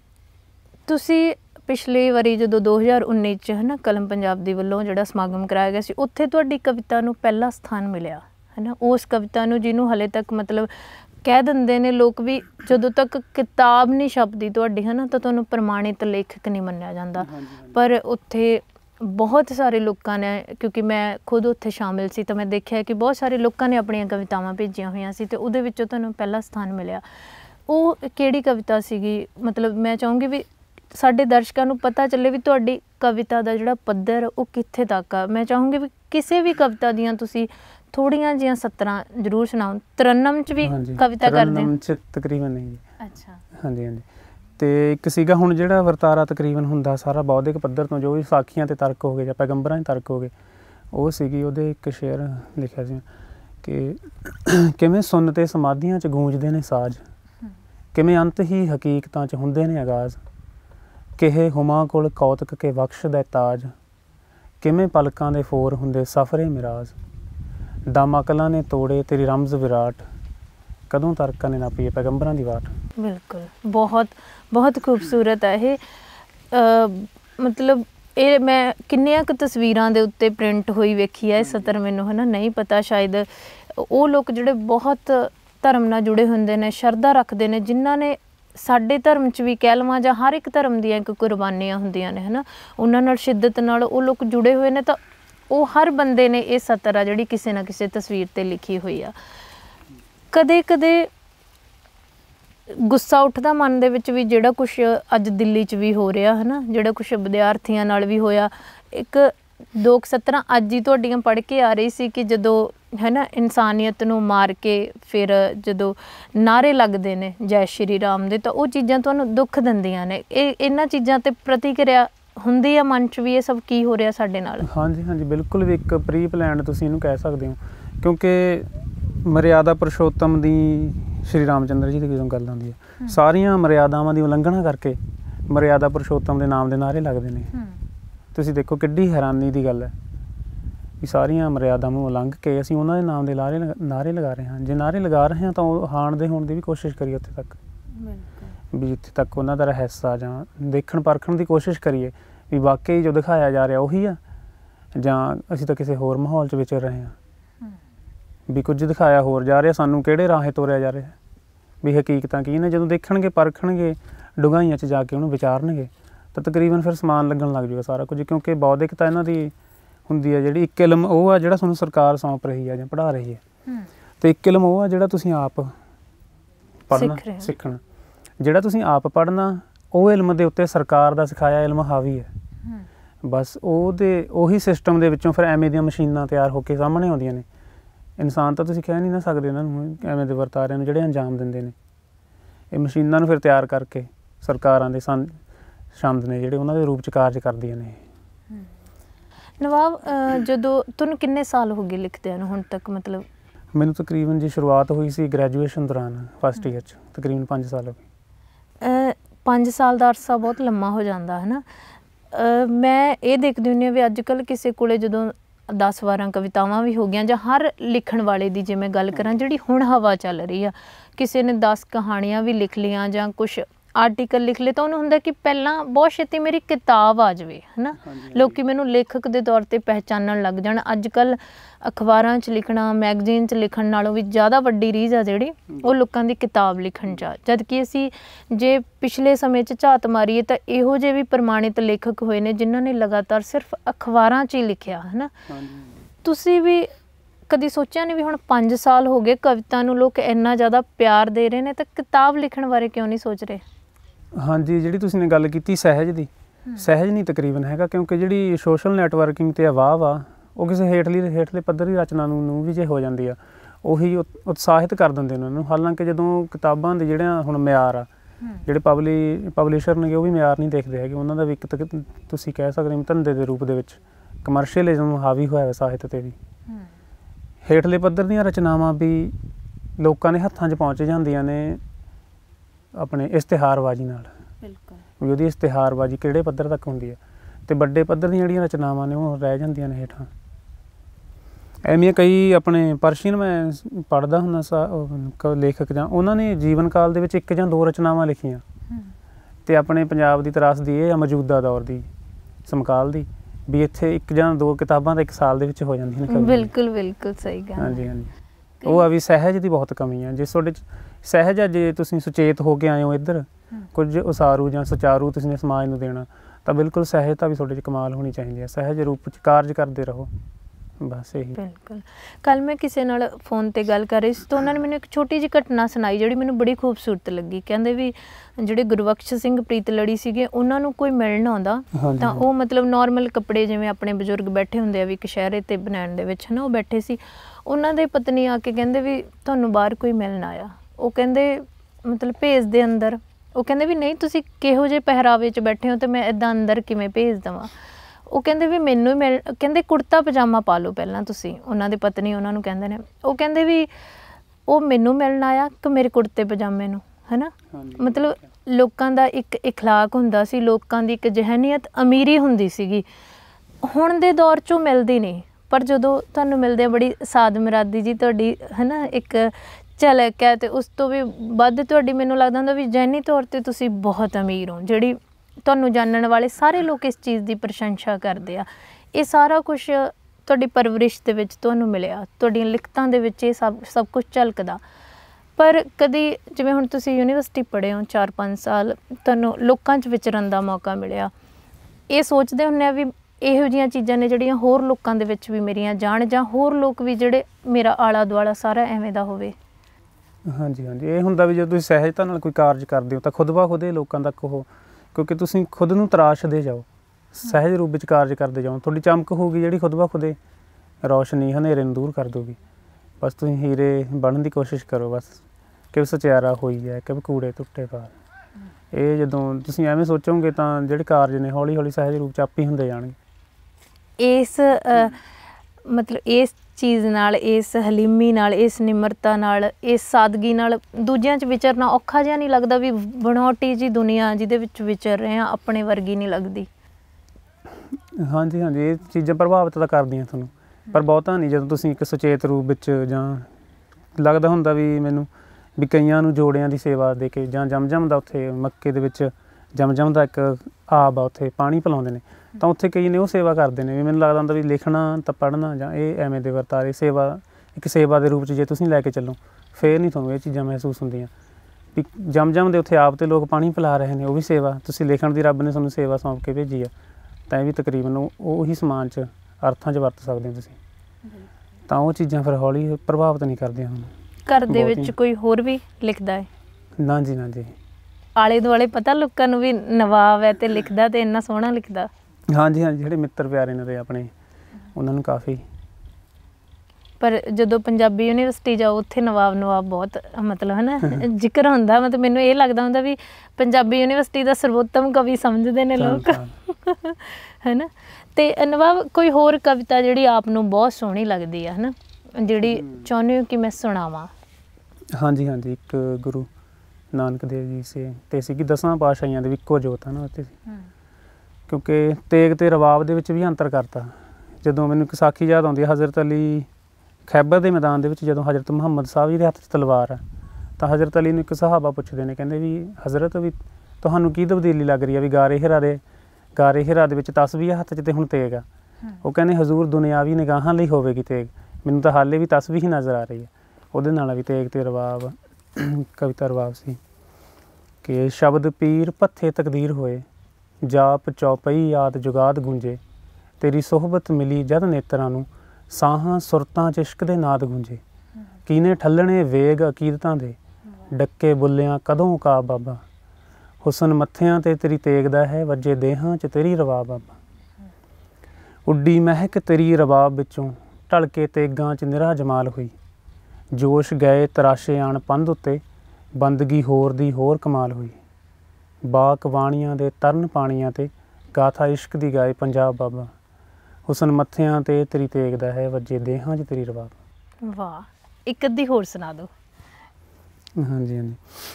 [SPEAKER 1] ਤੁਸੀਂ ਪਿਛਲੀ ਵਾਰੀ ਜਦੋਂ ਦੋ ਹਜ਼ਾਰ ਉੱਨੀ 'ਚ ਹੈ ਨਾ ਕਲਮ ਪੰਜਾਬ ਦੀ ਵੱਲੋਂ ਜਿਹੜਾ ਸਮਾਗਮ ਕਰਾਇਆ ਗਿਆ ਸੀ, ਉੱਥੇ ਤੁਹਾਡੀ ਕਵਿਤਾ ਨੂੰ ਪਹਿਲਾ ਸਥਾਨ ਮਿਲਿਆ ਹੈ ਨਾ। ਉਸ ਕਵਿਤਾ ਨੂੰ ਜਿਹਨੂੰ ਹਾਲੇ ਤੱਕ ਮਤਲਬ ਕਹਿ ਦਿੰਦੇ ਨੇ ਲੋਕ ਵੀ ਜਦੋਂ ਤੱਕ ਕਿਤਾਬ ਨਹੀਂ ਛਪਦੀ ਤੁਹਾਡੀ ਹੈ ਨਾ ਤਾਂ ਤੁਹਾਨੂੰ ਪ੍ਰਮਾਣਿਤ ਲੇਖਕ ਨਹੀਂ ਮੰਨਿਆ ਜਾਂਦਾ। ਪਰ ਉੱਥੇ ਬਹੁਤ ਸਾਰੇ ਲੋਕਾਂ ਨੇ, ਕਿਉਂਕਿ ਮੈਂ ਖੁਦ ਉੱਥੇ ਸ਼ਾਮਿਲ ਸੀ ਤਾਂ ਮੈਂ ਦੇਖਿਆ ਕਿ ਬਹੁਤ ਸਾਰੇ ਲੋਕਾਂ ਨੇ ਆਪਣੀਆਂ ਕਵਿਤਾਵਾਂ ਭੇਜੀਆਂ ਹੋਈਆਂ ਸੀ ਅਤੇ ਉਹਦੇ ਵਿੱਚੋਂ ਤੁਹਾਨੂੰ ਪਹਿਲਾ ਸਥਾਨ ਮਿਲਿਆ। ਉਹ ਕਿਹੜੀ ਕਵਿਤਾ ਸੀਗੀ? ਮਤਲਬ ਮੈਂ ਚਾਹੂੰਗੀ ਵੀ ਸਾਡੇ ਦਰਸ਼ਕਾਂ ਨੂੰ ਪਤਾ ਚੱਲੇ ਵੀ ਤੁਹਾਡੀ ਕਵਿਤਾ ਦਾ ਜਿਹੜਾ ਪੱਧਰ ਉਹ ਕਿੱਥੇ ਤੱਕ ਆ। ਮੈਂ ਚਾਹੂੰਗੀ ਵੀ ਕਿਸੇ ਵੀ ਕਵਿਤਾ ਦੀਆਂ ਤੁਸੀਂ ਥੋੜ੍ਹੀਆਂ ਜਿਹੀਆਂ ਸਤਰਾਂ ਜ਼ਰੂਰ ਸੁਣਾਓ। ਤਰੰਨਮ 'ਚ ਵੀ ਕਵਿਤਾ ਕਰਦੇ ਹੋ?
[SPEAKER 2] ਤਕਰੀਬਨ ਨਹੀਂ ਜੀ।
[SPEAKER 1] ਅੱਛਾ,
[SPEAKER 2] ਹਾਂਜੀ ਹਾਂਜੀ। ਅਤੇ ਇੱਕ ਸੀਗਾ ਹੁਣ ਜਿਹੜਾ ਵਰਤਾਰਾ ਤਕਰੀਬਨ ਹੁੰਦਾ ਸਾਰਾ ਬੌਧਿਕ ਪੱਧਰ ਤੋਂ, ਜੋ ਵੀ ਸਾਖੀਆਂ 'ਤੇ ਤਰਕ ਹੋ ਗਏ ਜਾਂ ਪੈਗੰਬਰਾਂ 'ਤੇ ਤਰਕ ਹੋ ਗਏ, ਉਹ ਸੀਗੀ ਉਹਦੇ ਇੱਕ ਸ਼ੇਅਰ ਲਿਖਿਆ ਸੀ कि किवें सुन ते समाधियां च गूंजदे ने साज, किवें अंत ही हकीकतां च हुंदे ने आगाज़, किहे हुमां कोल कौतक के बख्श दे ताज, किवें पलकां दे फोर हुंदे सफरे मिराज, दम अकलां ने तोड़े तेरी रमज विराट, कदों तरका ने नापीए पैगंबरां दी वाट।
[SPEAKER 1] बिल्कुल, बहुत बहुत खूबसूरत है ये। मतलब ये मैं किन्नियां क तस्वीरां दे उत्ते प्रिंट होई वेखी है सतर, मैनूं है ना नहीं पता, शायद वो लोग जिहड़े बहुत धर्म नाल जुड़े हुंदे ने, शरधा रखते हैं, जिन्हां ने साडे धर्म च भी कह लवां जां हर एक धर्म दियां एक कुर्बानियां हुंदियां ने, है ना, उन्हां नाल शिद्दत नाल वो लोग जुड़े हुए ने, तां वो हर बंदे ने ये सतर आ जिहड़ी किसी ना किसी तस्वीर ते लिखी हुई आ। कदे कदे गुस्सा उठदा मन दे विच भी, जिहड़ा कुछ अज दिल्ली च भी हो रहा है ना, जिहड़ा कुछ विद्यार्थियों नाल भी होया, एक दो सतरां अज ही तुहाडीआं पढ़ के आ रही सी कि जदों है ना इंसानियत नूं मार के फिर जदों नारे लगदे ने जय श्री राम दे, तां वो चीज़ां तुहानूं दुख दिंदियां ने। ये इन्हां चीज़ां ते प्रतिक्रिया हुंदी आ मन च भी, ये सब की हो रहा साडे नाल? हाँ
[SPEAKER 2] जी हाँ जी, बिल्कुल भी एक प्री प्लान तुसीं इहनूं कह सकदे हो, क्योंकि मर्यादा पुरुषोत्तम दी श्री राम चंद्र जी की जो गल आती है, सारिया मर्यादावां की उलंघना करके मर्यादा पुरुषोत्तम के नाम के नारे लगते हैं। तुसीं देखो किड्डी हैरानी की गल है कि सारिया मर्यादावां उलंघ के असीं उन्हां दे नाम के नारे नारे लगा रहे हैं। जे नारे लगा रहे हैं तो हाण दे होण दी भी कोशिश करिए उत्थे तक, भी जिथे तक उन्हां दा रहस्य जां देखण परखण की कोशिश करिए भी वाकई जो दिखाया जा रहा उही आ जां असीं तां किसी होर माहौल च विचर रहे हैं, भी कुछ दिखाया होर जा रहा, सानूं किहड़े राहें तोरिया जा रहा, भी हकीकतां की ने। जदों देखणगे परखणगे डुंगाइयां च जाके उहनूं विचारनगे तो तकरीबन फिर समान लगन लग जाएगा सारा कुछ, क्योंकि बौद्धिकता इन्हां दी हुंदी है जिहड़ी एक इलम वो आ जिहड़ा तुहानूं सरकार सौंप रही है जां पढ़ा रही है, तो एक इलम वो आ जिहड़ा तुसीं आप पढ़ना सिੱਖਣਾ, जिहड़ा तुसीं आप पढ़ना ਉਹ इलम दे उत्ते सरकार दा सिखाया इलम हावी है। बस ਉਹਦੇ ਉਹੀ सिस्टम ਦੇ ਵਿੱਚੋਂ ਫਿਰ ਐਵੇਂ ਦੀਆਂ ਮਸ਼ੀਨਾਂ ਤਿਆਰ ਹੋ ਕੇ ਸਾਹਮਣੇ ਆਉਂਦੀਆਂ ਨੇ। ਇਨਸਾਨ ਤਾਂ ਤੁਸੀਂ ਕਹਿ ਨਹੀਂ ਨਾ ਸਕਦੇ ਇਹਨਾਂ ਨੂੰ ਐਵੇਂ ਦੇ ਵਰਤਾਰਿਆਂ ਨੂੰ ਜਿਹੜੇ ਅੰਜਾਮ ਦਿੰਦੇ ਨੇ। ਇਹ ਮਸ਼ੀਨਾਂ ਨੂੰ ਫਿਰ ਤਿਆਰ ਕਰਕੇ ਸਰਕਾਰਾਂ ਦੇ ਸੰਦ ਛੰਦ ਨੇ ਜਿਹੜੇ ਉਹਨਾਂ ਦੇ ਰੂਪ 'ਚ ਕਾਰਜ ਕਰਦੀਆਂ ਨੇ।
[SPEAKER 1] ਨਵਾਬ, ਜਦੋਂ ਤੁਹਾਨੂੰ ਕਿੰਨੇ ਸਾਲ ਹੋ ਗਏ ਲਿਖਦਿਆਂ ਨੂੰ ਹੁਣ ਤੱਕ? ਮਤਲਬ
[SPEAKER 2] ਮੈਨੂੰ ਤਕਰੀਬਨ ਜੀ ਸ਼ੁਰੂਆਤ ਹੋਈ ਸੀ ਗ੍ਰੈਜੂਏਸ਼ਨ ਦੌਰਾਨ ਫਸਟ ਈਅਰ 'ਚ, ਤਕਰੀਬਨ ਪੰਜ ਸਾਲ ਹੋ ਗਏ।
[SPEAKER 1] ਪੰਜ ਸਾਲ ਦਾ ਅਰਸਾ ਬਹੁਤ ਲੰਮਾ ਹੋ ਜਾਂਦਾ ਹੈ ਨਾ। ਮੈਂ ਇਹ ਦੇਖਦੀ ਹੁੰਦੀ ਹਾਂ ਵੀ ਅੱਜ ਕੱਲ੍ਹ ਕਿਸੇ ਕੋਲੇ ਜਦੋਂ ਦਸ ਬਾਰਾਂ ਕਵਿਤਾਵਾਂ ਵੀ ਹੋ ਗਈਆਂ ਜਾਂ ਹਰ ਲਿਖਣ ਵਾਲੇ ਦੀ ਜੇ ਮੈਂ ਗੱਲ ਕਰਾਂ ਜਿਹੜੀ ਹੁਣ ਹਵਾ ਚੱਲ ਰਹੀ ਆ, ਕਿਸੇ ਨੇ ਦਸ ਕਹਾਣੀਆਂ ਵੀ ਲਿਖ ਲਈਆਂ ਜਾਂ ਕੁਛ ਆਰਟੀਕਲ ਲਿਖ ਲਏ ਤਾਂ ਉਹਨੂੰ ਹੁੰਦਾ ਕਿ ਪਹਿਲਾਂ ਬਹੁਤ ਛੇਤੀ ਮੇਰੀ ਕਿਤਾਬ ਆ ਜਾਵੇ, ਹੈ ਨਾ, ਲੋਕ ਮੈਨੂੰ ਲੇਖਕ ਦੇ ਤੌਰ 'ਤੇ ਪਹਿਚਾਨਣ ਲੱਗ ਜਾਣ। ਅੱਜ ਕੱਲ੍ਹ ਅਖਬਾਰਾਂ 'ਚ ਲਿਖਣਾ, ਮੈਗਜ਼ੀਨ 'ਚ ਲਿਖਣ ਨਾਲੋਂ ਵੀ ਜ਼ਿਆਦਾ ਵੱਡੀ ਰੀਝ ਆ ਜਿਹੜੀ ਉਹ ਲੋਕਾਂ ਦੀ ਕਿਤਾਬ ਲਿਖਣ 'ਚ ਆ। ਜਦ ਕਿ ਅਸੀਂ ਜੇ ਪਿਛਲੇ ਸਮੇਂ 'ਚ ਝਾਤ ਮਾਰੀਏ ਤਾਂ ਇਹੋ ਜਿਹੇ ਵੀ ਪ੍ਰਮਾਣਿਤ ਲੇਖਕ ਹੋਏ ਨੇ ਜਿਨ੍ਹਾਂ ਨੇ ਲਗਾਤਾਰ ਸਿਰਫ ਅਖਬਾਰਾਂ 'ਚ ਹੀ ਲਿਖਿਆ, ਹੈ ਨਾ। ਤੁਸੀਂ ਵੀ ਕਦੀ ਸੋਚਿਆ ਨਹੀਂ ਵੀ ਹੁਣ ਪੰਜ ਸਾਲ ਹੋ ਗਏ ਕਵਿਤਾ ਨੂੰ ਲੋਕ ਇੰਨਾ ਜ਼ਿਆਦਾ ਪਿਆਰ ਦੇ ਰਹੇ ਨੇ ਤਾਂ ਕਿਤਾਬ ਲਿਖਣ ਬਾਰੇ ਕਿਉਂ ਨਹੀਂ ਸੋਚ ਰਹੇ?
[SPEAKER 2] ਹਾਂਜੀ, ਜਿਹੜੀ ਤੁਸੀਂ ਨੇ ਗੱਲ ਕੀਤੀ ਸਹਿਜ ਦੀ, ਸਹਿਜ ਨਹੀਂ ਤਕਰੀਬਨ ਹੈਗਾ, ਕਿਉਂਕਿ ਜਿਹੜੀ ਸੋਸ਼ਲ ਨੈਟਵਰਕਿੰਗ 'ਤੇ ਵਾਹ ਵਾ ਉਹ ਕਿਸੇ ਹੇਠਲੀ ਹੇਠਲੇ ਪੱਧਰ ਦੀ ਰਚਨਾ ਨੂੰ ਨੂੰ ਵੀ ਜੇ ਹੋ ਜਾਂਦੀ ਆ ਉਹੀ ਉਤਸ਼ਾਹਿਤ ਕਰ ਦਿੰਦੇ ਉਹਨਾਂ ਨੂੰ। ਹਾਲਾਂਕਿ ਜਦੋਂ ਕਿਤਾਬਾਂ ਦੇ ਜਿਹੜਾ ਹੁਣ ਮਿਆਰ ਆ, ਜਿਹੜੇ ਪਬਲੀ ਪਬਲਿਸ਼ਰ ਨੇ ਉਹ ਵੀ ਮਿਆਰ ਨਹੀਂ ਦੇਖਦੇ ਹੈਗੇ, ਉਹਨਾਂ ਦਾ ਵੀ ਇੱਕ ਤੁਸੀਂ ਕਹਿ ਸਕਦੇ ਹੋ ਧੰਦੇ ਦੇ ਰੂਪ ਦੇ ਵਿੱਚ ਕਮਰਸ਼ੀਅਲਿਜ਼ਮ ਹਾਵੀ ਹੋਇਆ ਹੈ ਸਾਹਿਤ 'ਤੇ ਵੀ। ਹੇਠਲੇ ਪੱਧਰ ਦੀਆਂ ਰਚਨਾਵਾਂ ਵੀ ਲੋਕਾਂ ਦੇ ਹੱਥਾਂ 'ਚ ਪਹੁੰਚ ਜਾਂਦੀਆਂ ਨੇ ਆਪਣੇ ਇਸ਼ਤਿਹਾਰਬਾਜ਼ੀ ਨਾਲ, ਵੀ ਉਹਦੀ ਇਸ਼ਤਿਹਾਰਬਾਜ਼ੀ ਕਿਹੜੇ ਪੱਧਰ ਤੱਕ ਹੁੰਦੀ ਹੈ, ਅਤੇ ਵੱਡੇ ਪੱਧਰ ਦੀਆਂ ਜਿਹੜੀਆਂ ਰਚਨਾਵਾਂ ਨੇ ਉਹ ਰਹਿ ਜਾਂਦੀਆਂ ਨੇ ਹੇਠਾਂ। ਐਵੇਂ ਕਈ ਆਪਣੇ ਪਰਸ਼ੀਅਨ ਮੈਂ ਪੜ੍ਹਦਾ ਹੁੰਦਾ ਸਾ ਲੇਖਕ ਜਾਂ ਉਹਨਾਂ ਨੇ ਜੀਵਨ ਕਾਲ ਦੇ ਵਿੱਚ ਇੱਕ ਜਾਂ ਦੋ ਰਚਨਾਵਾਂ ਲਿਖੀਆਂ, ਅਤੇ ਆਪਣੇ ਪੰਜਾਬ ਦੀ ਤਰਾਸਦੀ ਇਹ ਆ ਮੌਜੂਦਾ ਦੌਰ ਦੀ ਸਮਕਾਲ ਦੀ ਵੀ ਇੱਥੇ ਇੱਕ ਜਾਂ ਦੋ ਕਿਤਾਬਾਂ ਤਾਂ ਇੱਕ ਸਾਲ ਦੇ ਵਿੱਚ ਹੋ ਜਾਂਦੀਆਂ ਨੇ।
[SPEAKER 1] ਬਿਲਕੁਲ ਬਿਲਕੁਲ ਸਹੀ ਗੱਲ।
[SPEAKER 2] ਹਾਂਜੀ ਹਾਂਜੀ, ਉਹ ਆ ਵੀ ਸਹਿਜ ਦੀ ਬਹੁਤ ਕਮੀ ਆ। ਜੇ ਤੁਹਾਡੇ 'ਚ ਸਹਿਜ ਆ, ਜੇ ਤੁਸੀਂ ਸੁਚੇਤ ਹੋ ਕੇ ਆਏ ਹੋ ਇੱਧਰ ਕੁਝ ਉਸਾਰੂ ਜਾਂ ਸੁਚਾਰੂ ਤੁਸੀਂ ਨੇ ਸਮਾਜ ਨੂੰ ਦੇਣਾ ਤਾਂ ਬਿਲਕੁਲ ਸਹਿਜਤਾ ਵੀ ਤੁਹਾਡੇ 'ਚ ਕਮਾਲ ਹੋਣੀ ਚਾਹੀਦੀ ਹੈ। ਸਹਿਜ ਰੂਪ 'ਚ ਕਾਰਜ ਕਰਦੇ ਰਹੋ, ਬਸ ਇਹੀ।
[SPEAKER 1] ਬਿਲਕੁਲ। ਕੱਲ੍ਹ ਮੈਂ ਕਿਸੇ ਨਾਲ ਫੋਨ 'ਤੇ ਗੱਲ ਕਰ ਰਹੀ ਸੀ ਤਾਂ ਉਹਨਾਂ ਨੇ ਮੈਨੂੰ ਇੱਕ ਛੋਟੀ ਜਿਹੀ ਘਟਨਾ ਸੁਣਾਈ ਜਿਹੜੀ ਮੈਨੂੰ ਬੜੀ ਖੂਬਸੂਰਤ ਲੱਗੀ। ਕਹਿੰਦੇ ਵੀ ਜਿਹੜੇ ਗੁਰਬਖਸ਼ ਸਿੰਘ ਪ੍ਰੀਤਲੜੀ ਸੀਗੇ ਉਹਨਾਂ ਨੂੰ ਕੋਈ ਮਿਲਣ ਆਉਂਦਾ ਤਾਂ ਉਹ ਮਤਲਬ ਨੋਰਮਲ ਕੱਪੜੇ ਜਿਵੇਂ ਆਪਣੇ ਬਜ਼ੁਰਗ ਬੈਠੇ ਹੁੰਦੇ ਆ ਵੀ ਕਸ਼ਹਿਰੇ 'ਤੇ ਬਣਾਉਣ ਦੇ ਵਿੱਚ, ਹੈ ਨਾ, ਉਹ ਬੈਠੇ ਸੀ। ਉਹਨਾਂ ਦੇ ਪਤਨੀ ਆ ਕੇ ਕਹਿੰਦੇ ਵੀ ਤੁਹਾਨੂੰ ਬਾਹਰ ਕੋਈ ਮਿਲਣ ਆਇਆ। ਉਹ ਕਹਿੰਦੇ ਮਤਲਬ ਭੇਜ ਦੇ ਅੰਦਰ। ਉਹ ਕਹਿੰਦੇ ਵੀ ਨਹੀਂ ਤੁਸੀਂ ਕਿਹੋ ਜਿਹੇ ਪਹਿਰਾਵੇ 'ਚ ਬੈਠੇ ਹੋ ਅਤੇ ਮੈਂ ਇੱਦਾਂ ਅੰਦਰ ਕਿਵੇਂ ਭੇਜ ਦੇਵਾਂ। ਉਹ ਕਹਿੰਦੇ ਵੀ ਮੈਨੂੰ ਮਿਲ ਕਹਿੰਦੇ ਕੁੜਤਾ ਪਜਾਮਾ ਪਾ ਲਓ ਪਹਿਲਾਂ ਤੁਸੀਂ, ਉਹਨਾਂ ਦੀ ਪਤਨੀ ਉਹਨਾਂ ਨੂੰ ਕਹਿੰਦੇ ਨੇ। ਉਹ ਕਹਿੰਦੇ ਵੀ ਉਹ ਮੈਨੂੰ ਮਿਲਣ ਆਇਆ ਕਿ ਮੇਰੇ ਕੁੜਤੇ ਪਜਾਮੇ ਨੂੰ, ਹੈ ਨਾ। ਮਤਲਬ ਲੋਕਾਂ ਦਾ ਇੱਕ ਇਖਲਾਕ ਹੁੰਦਾ ਸੀ, ਲੋਕਾਂ ਦੀ ਇੱਕ ਜ਼ਹਿਨੀਅਤ ਅਮੀਰੀ ਹੁੰਦੀ ਸੀਗੀ। ਹੁਣ ਦੇ ਦੌਰ 'ਚ ਉਹ ਮਿਲਦੀ ਨਹੀਂ, ਪਰ ਜਦੋਂ ਤੁਹਾਨੂੰ ਮਿਲਦੇ ਆ ਬੜੀ ਸਾਦ ਮੁਰਾਦੀ ਜੀ ਤੁਹਾਡੀ, ਹੈ ਨਾ, ਇੱਕ ਝਲਕ ਹੈ। ਅਤੇ ਉਸ ਤੋਂ ਵੀ ਵੱਧ ਤੁਹਾਡੀ ਮੈਨੂੰ ਲੱਗਦਾ ਹੁੰਦਾ ਵੀ ਜ਼ਹਿਨੀ ਤੌਰ 'ਤੇ ਤੁਸੀਂ ਬਹੁਤ ਅਮੀਰ ਹੋ, ਜਿਹੜੀ ਤੁਹਾਨੂੰ ਜਾਣਨ ਵਾਲੇ ਸਾਰੇ ਲੋਕ ਇਸ ਚੀਜ਼ ਦੀ ਪ੍ਰਸ਼ੰਸਾ ਕਰਦੇ ਆ। ਇਹ ਸਾਰਾ ਕੁਛ ਤੁਹਾਡੀ ਪਰਵਰਿਸ਼ ਦੇ ਵਿੱਚ ਤੁਹਾਨੂੰ ਮਿਲਿਆ, ਤੁਹਾਡੀਆਂ ਲਿਖਤਾਂ ਦੇ ਵਿੱਚ ਇਹ ਸਭ ਸਭ ਕੁਛ ਝਲਕਦਾ। ਪਰ ਕਦੀ ਜਿਵੇਂ ਹੁਣ ਤੁਸੀਂ ਯੂਨੀਵਰਸਿਟੀ ਪੜ੍ਹੇ ਹੋ ਚਾਰ ਪੰਜ ਸਾਲ, ਤੁਹਾਨੂੰ ਲੋਕਾਂ 'ਚ ਵਿਚਰਨ ਦਾ ਮੌਕਾ ਮਿਲਿਆ, ਇਹ ਸੋਚਦੇ ਹੁੰਦੇ ਆ ਵੀ ਇਹੋ ਜਿਹੀਆਂ ਚੀਜ਼ਾਂ ਨੇ ਜਿਹੜੀਆਂ ਹੋਰ ਲੋਕਾਂ ਦੇ ਵਿੱਚ ਵੀ ਮੇਰੀਆਂ ਜਾਣ, ਜਾਂ ਹੋਰ ਲੋਕ ਵੀ ਜਿਹੜੇ ਮੇਰਾ ਆਲਾ ਦੁਆਲਾ ਸਾਰਾ ਐਵੇਂ ਦਾ ਹੋਵੇ।
[SPEAKER 2] ਹਾਂਜੀ ਹਾਂਜੀ, ਇਹ ਹੁੰਦਾ ਵੀ ਜਦੋਂ ਤੁਸੀਂ ਸਹਿਜਤਾ ਨਾਲ ਕੋਈ ਕਾਰਜ ਕਰਦੇ ਹੋ ਤਾਂ ਖੁਦ ਬ ਖੁਦ ਇਹ ਲੋਕਾਂ ਤੱਕ ਉਹ, ਕਿਉਂਕਿ ਤੁਸੀਂ ਖੁਦ ਨੂੰ ਤਰਾਸ਼ਦੇ ਜਾਓ, ਸਹਿਜ ਰੂਪ ਵਿੱਚ ਕਾਰਜ ਕਰਦੇ ਜਾਓ, ਤੁਹਾਡੀ ਚਮਕ ਹੋਊਗੀ ਜਿਹੜੀ ਖੁਦ ਬ ਖੁਦੇ ਰੌਸ਼ਨੀ ਹਨੇਰੇ ਨੂੰ ਦੂਰ ਕਰ ਦੂਗੀ। ਬਸ ਤੁਸੀਂ ਹੀਰੇ ਬਣਨ ਦੀ ਕੋਸ਼ਿਸ਼ ਕਰੋ, ਬਸ ਕਿ ਸਚਿਆਰਾ ਹੋਈ ਹੈ ਕਿ ਕੂੜੇ ਟੁੱਟੇ ਪਾ। ਇਹ ਜਦੋਂ ਤੁਸੀਂ ਐਵੇਂ ਸੋਚੋਗੇ ਤਾਂ ਜਿਹੜੇ ਕਾਰਜ ਨੇ ਹੌਲੀ ਹੌਲੀ ਸਹਿਜ ਰੂਪ 'ਚ ਆਪੇ ਹੁੰਦੇ ਜਾਣਗੇ।
[SPEAKER 1] ਇਸ ਮਤਲਬ ਇਸ ਚੀਜ਼ ਨਾਲ, ਇਸ ਹਲੀਮੀ ਨਾਲ, ਇਸ ਨਿਮਰਤਾ ਨਾਲ, ਇਸ ਸਾਦਗੀ ਨਾਲ ਦੂਜਿਆਂ 'ਚ ਵਿਚਰਨਾ ਔਖਾ ਜਿਹਾ ਨਹੀਂ ਲੱਗਦਾ ਵੀ ਬਣਾਉਟੀ ਜੀ ਦੁਨੀਆ ਜਿਹਦੇ ਵਿੱਚ ਵਿਚਰ ਰਹੇ ਹਾਂ ਆਪਣੇ ਵਰਗੀ ਨਹੀਂ ਲੱਗਦੀ?
[SPEAKER 2] ਹਾਂਜੀ ਹਾਂਜੀ, ਇਹ ਚੀਜ਼ਾਂ ਪ੍ਰਭਾਵਿਤ ਤਾਂ ਕਰਦੀਆਂ ਤੁਹਾਨੂੰ, ਪਰ ਬਹੁਤਾ ਨਹੀਂ। ਜਦੋਂ ਤੁਸੀਂ ਇੱਕ ਸੁਚੇਤ ਰੂਪ ਵਿੱਚ, ਜਾਂ ਲੱਗਦਾ ਹੁੰਦਾ ਵੀ ਮੈਨੂੰ ਵੀ ਕਈਆਂ ਨੂੰ ਜੋੜਿਆਂ ਦੀ ਸੇਵਾ ਦੇ ਕੇ, ਜਾਂ ਜਮਜਮ ਦਾ ਉੱਥੇ ਮੱਕੇ ਦੇ ਵਿੱਚ ਜਮਜਮ ਦਾ ਇੱਕ ਆਬ ਆ, ਉੱਥੇ ਪਾਣੀ ਪਿਲਾਉਂਦੇ ਨੇ, ਤਾਂ ਉੱਥੇ ਕਈ ਨੇ ਉਹ ਸੇਵਾ ਕਰਦੇ ਨੇ। ਵੀ ਮੈਨੂੰ ਲੱਗਦਾ ਹੁੰਦਾ ਵੀ ਲਿਖਣਾ ਤਾਂ ਪੜ੍ਹਨਾ ਜਾਂ ਇਹ ਐਵੇਂ ਦੇ ਵਰਤਾਰੇ ਸੇਵਾ, ਇੱਕ ਸੇਵਾ ਦੇ ਰੂਪ 'ਚ ਜੇ ਤੁਸੀਂ ਲੈ ਕੇ ਚੱਲੋ ਫਿਰ ਨਹੀਂ ਤੁਹਾਨੂੰ ਇਹ ਚੀਜ਼ਾਂ ਮਹਿਸੂਸ ਹੁੰਦੀਆਂ ਵੀ ਜਮਜਮ ਦੇ ਉੱਥੇ ਆਪ 'ਤੇ ਲੋਕ ਪਾਣੀ ਪਿਲਾ ਰਹੇ ਨੇ, ਉਹ ਵੀ ਸੇਵਾ। ਤੁਸੀਂ ਲਿਖਣ ਦੀ ਰੱਬ ਨੇ ਤੁਹਾਨੂੰ ਸੇਵਾ ਸੌਂਪ ਕੇ ਭੇਜੀ ਆ, ਤਾਂ ਇਹ ਵੀ ਤਕਰੀਬਨ ਉਹੀ ਸਮਾਨ 'ਚ ਅਰਥਾਂ 'ਚ ਵਰਤ ਸਕਦੇ ਹੋ ਤੁਸੀਂ। ਤਾਂ ਉਹ ਚੀਜ਼ਾਂ ਫਿਰ ਹੌਲੀ ਪ੍ਰਭਾਵਿਤ ਨਹੀਂ ਕਰਦੀਆਂ ਹੁਣ।
[SPEAKER 1] ਘਰ ਦੇ ਵਿੱਚ ਕੋਈ ਹੋਰ ਵੀ ਲਿਖਦਾ ਹੈ? ਨਾ
[SPEAKER 2] ਜੀ ਨਾ ਜੀ।
[SPEAKER 1] ਆਲੇ ਦੁਆਲੇ ਪਤਾ ਲੋਕਾਂ ਨੂੰ ਵੀ ਨਵਾਬ ਹੈ ਅਤੇ ਲਿਖਦਾ ਅਤੇ ਇੰਨਾ ਸੋਹਣਾ ਲਿਖਦਾ?
[SPEAKER 2] ਹਾਂਜੀ ਹਾਂਜੀ, ਜਿਹੜੇ ਮਿੱਤਰ ਪਿਆਰੇ ਨੇ ਆਪਣੇ, ਉਹਨਾਂ ਨੂੰ ਕਾਫੀ।
[SPEAKER 1] ਪਰ ਜਦੋਂ ਪੰਜਾਬੀ ਯੂਨੀਵਰਸਿਟੀ ਜਾਓ ਉੱਥੇ ਨਵਾਬ ਨਵਾਬ ਬਹੁਤ ਮਤਲਬ ਹੈ ਨਾ ਜ਼ਿਕਰ ਹੁੰਦਾ। ਮਤਲਬ ਮੈਨੂੰ ਇਹ ਲੱਗਦਾ ਹੁੰਦਾ ਵੀ ਪੰਜਾਬੀ ਯੂਨੀਵਰਸਿਟੀ ਦਾ ਸਰਵੋਤਮ ਕਵੀ ਸਮਝਦੇ ਨੇ ਲੋਕ, ਹੈ ਨਾ। ਅਤੇ ਨਵਾਬ ਕੋਈ ਹੋਰ ਕਵਿਤਾ ਜਿਹੜੀ ਆਪ ਨੂੰ ਬਹੁਤ ਸੋਹਣੀ ਲੱਗਦੀ ਆ, ਹੈ ਨਾ, ਜਿਹੜੀ ਚਾਹੁੰਦੇ ਹੋ ਕਿ ਮੈਂ ਸੁਣਾਵਾਂ? ਹਾਂਜੀ ਹਾਂਜੀ, ਇੱਕ ਗੁਰੂ ਨਾਨਕ ਦੇਵ ਜੀ ਸੇ ਤੇ ਸੀਗੀ ਦਸਾਂ ਪਾਤਸ਼ਾਹੀਆਂ ਦੇ ਇੱਕੋ ਜੋਤ ਹੈ ਨਾ ਉੱਥੇ, ਕਿਉਂਕਿ ਤੇਗ ਅਤੇ ਰਵਾਬ ਦੇ ਵਿੱਚ ਵੀ ਅੰਤਰ ਕਰਤਾ। ਜਦੋਂ ਮੈਨੂੰ ਇੱਕ ਸਾਖੀ ਯਾਦ ਆਉਂਦੀ ਹੈ, ਹਜ਼ਰਤ ਅਲੀ ਖੈਬਰ ਦੇ ਮੈਦਾਨ ਦੇ ਵਿੱਚ ਜਦੋਂ ਹਜ਼ਰਤ ਮੁਹੰਮਦ ਸਾਹਿਬ ਜੀ ਦੇ ਹੱਥ 'ਚ ਤਲਵਾਰ ਆ, ਤਾਂ ਹਜ਼ਰਤ ਅਲੀ ਨੂੰ ਇੱਕ ਸਹਾਬਾ ਪੁੱਛਦੇ ਨੇ, ਕਹਿੰਦੇ ਵੀ ਹਜ਼ਰਤ ਵੀ ਤੁਹਾਨੂੰ ਕੀ ਤਬਦੀਲੀ ਲੱਗ ਰਹੀ ਹੈ ਵੀ ਗਾਰੇ ਹਿਰਾ ਦੇ ਗਾਰੇ ਹਿਰਾ ਦੇ ਵਿੱਚ ਤਸਬੀਹ ਹੱਥ 'ਚ ਅਤੇ ਹੁਣ ਤੇਗ ਆ। ਉਹ ਕਹਿੰਦੇ ਹਜ਼ੂਰ ਦੁਨਿਆਵੀ ਨਿਗਾਹਾਂ ਲਈ ਹੋਵੇਗੀ ਤੇਗ, ਮੈਨੂੰ ਤਾਂ ਹਾਲੇ ਵੀ ਤਸਬੀਹ ਹੀ ਨਜ਼ਰ ਆ ਰਹੀ ਹੈ। ਉਹਦੇ ਨਾਲ ਵੀ ਤੇਗ ਅਤੇ ਰਵਾਬ ਕਵਿਤਾ ਰਵਾਬ ਸੀ ਕਿ ਸ਼ਬਦ ਪੀਰ ਭੱਥੇ ਤਕਦੀਰ ਹੋਏ, ਜਾਪ ਚੌਪਈ ਯਾਦ ਜੁਗਾਦ ਗੂੰਜੇ, ਤੇਰੀ ਸੋਹਬਤ ਮਿਲੀ ਜਦ ਨੇਤਰਾਂ ਨੂੰ, ਸਾਹਾਂ ਸੁਰਤਾਂ 'ਚ ਇਸ਼ਕ ਦੇ ਨਾਦ ਗੂੰਜੇ, ਕੀਨੇ ਠੱਲਣੇ ਵੇਗ ਅਕੀਦਤਾਂ ਦੇ, ਡੱਕੇ ਬੁੱਲਿਆਂ ਕਦੋਂ ਕਾ ਬਾਬਾ, ਹੁਸਨ ਮੱਥਿਆਂ 'ਤੇ ਤੇਰੀ ਤੇਗ ਦਾ ਹੈ, ਵੱਜੇ ਦੇਹਾਂ 'ਚ ਤੇਰੀ ਰਵਾਬ ਬਾਬਾ, ਉੱਡੀ ਮਹਿਕ ਤੇਰੀ ਰਵਾਬ ਵਿੱਚੋਂ, ਢਲ ਕੇ ਤੇਗਾਂ 'ਚ ਨਿਰਾ ਜਮਾਲ ਹੋਈ, ਜੋਸ਼ ਗਏ ਤਰਾਸ਼ੇ ਆਣ ਪੰਧ ਉੱਤੇ, ਬੰਦਗੀ ਹੋਰ ਦੀ ਹੋਰ ਕਮਾਲ ਹੋਈ, ਬਾਕ ਬਾਣੀਆਂ ਦੇ ਤਰਨ ਪਾਣੀਆਂ 'ਤੇ, ਗਾਥਾ ਇਸ਼ਕ ਦੀ ਗਾਏ ਪੰਜਾਬ ਬਾਬਾ, ਹੁਸਨ ਮੱਥਿਆਂ 'ਤੇ ਤੇਰੀ ਤੇਗ ਦਾ ਹੈ, ਵੱਜੇ ਦੇਹਾਂ 'ਚ ਤੇਰੀ ਰਵਾਬ। ਵਾਹ, ਇੱਕ ਅੱਧੀ ਹੋਰ ਸੁਣਾ ਦਿਓ। ਹਾਂਜੀ ਹਾਂਜੀ,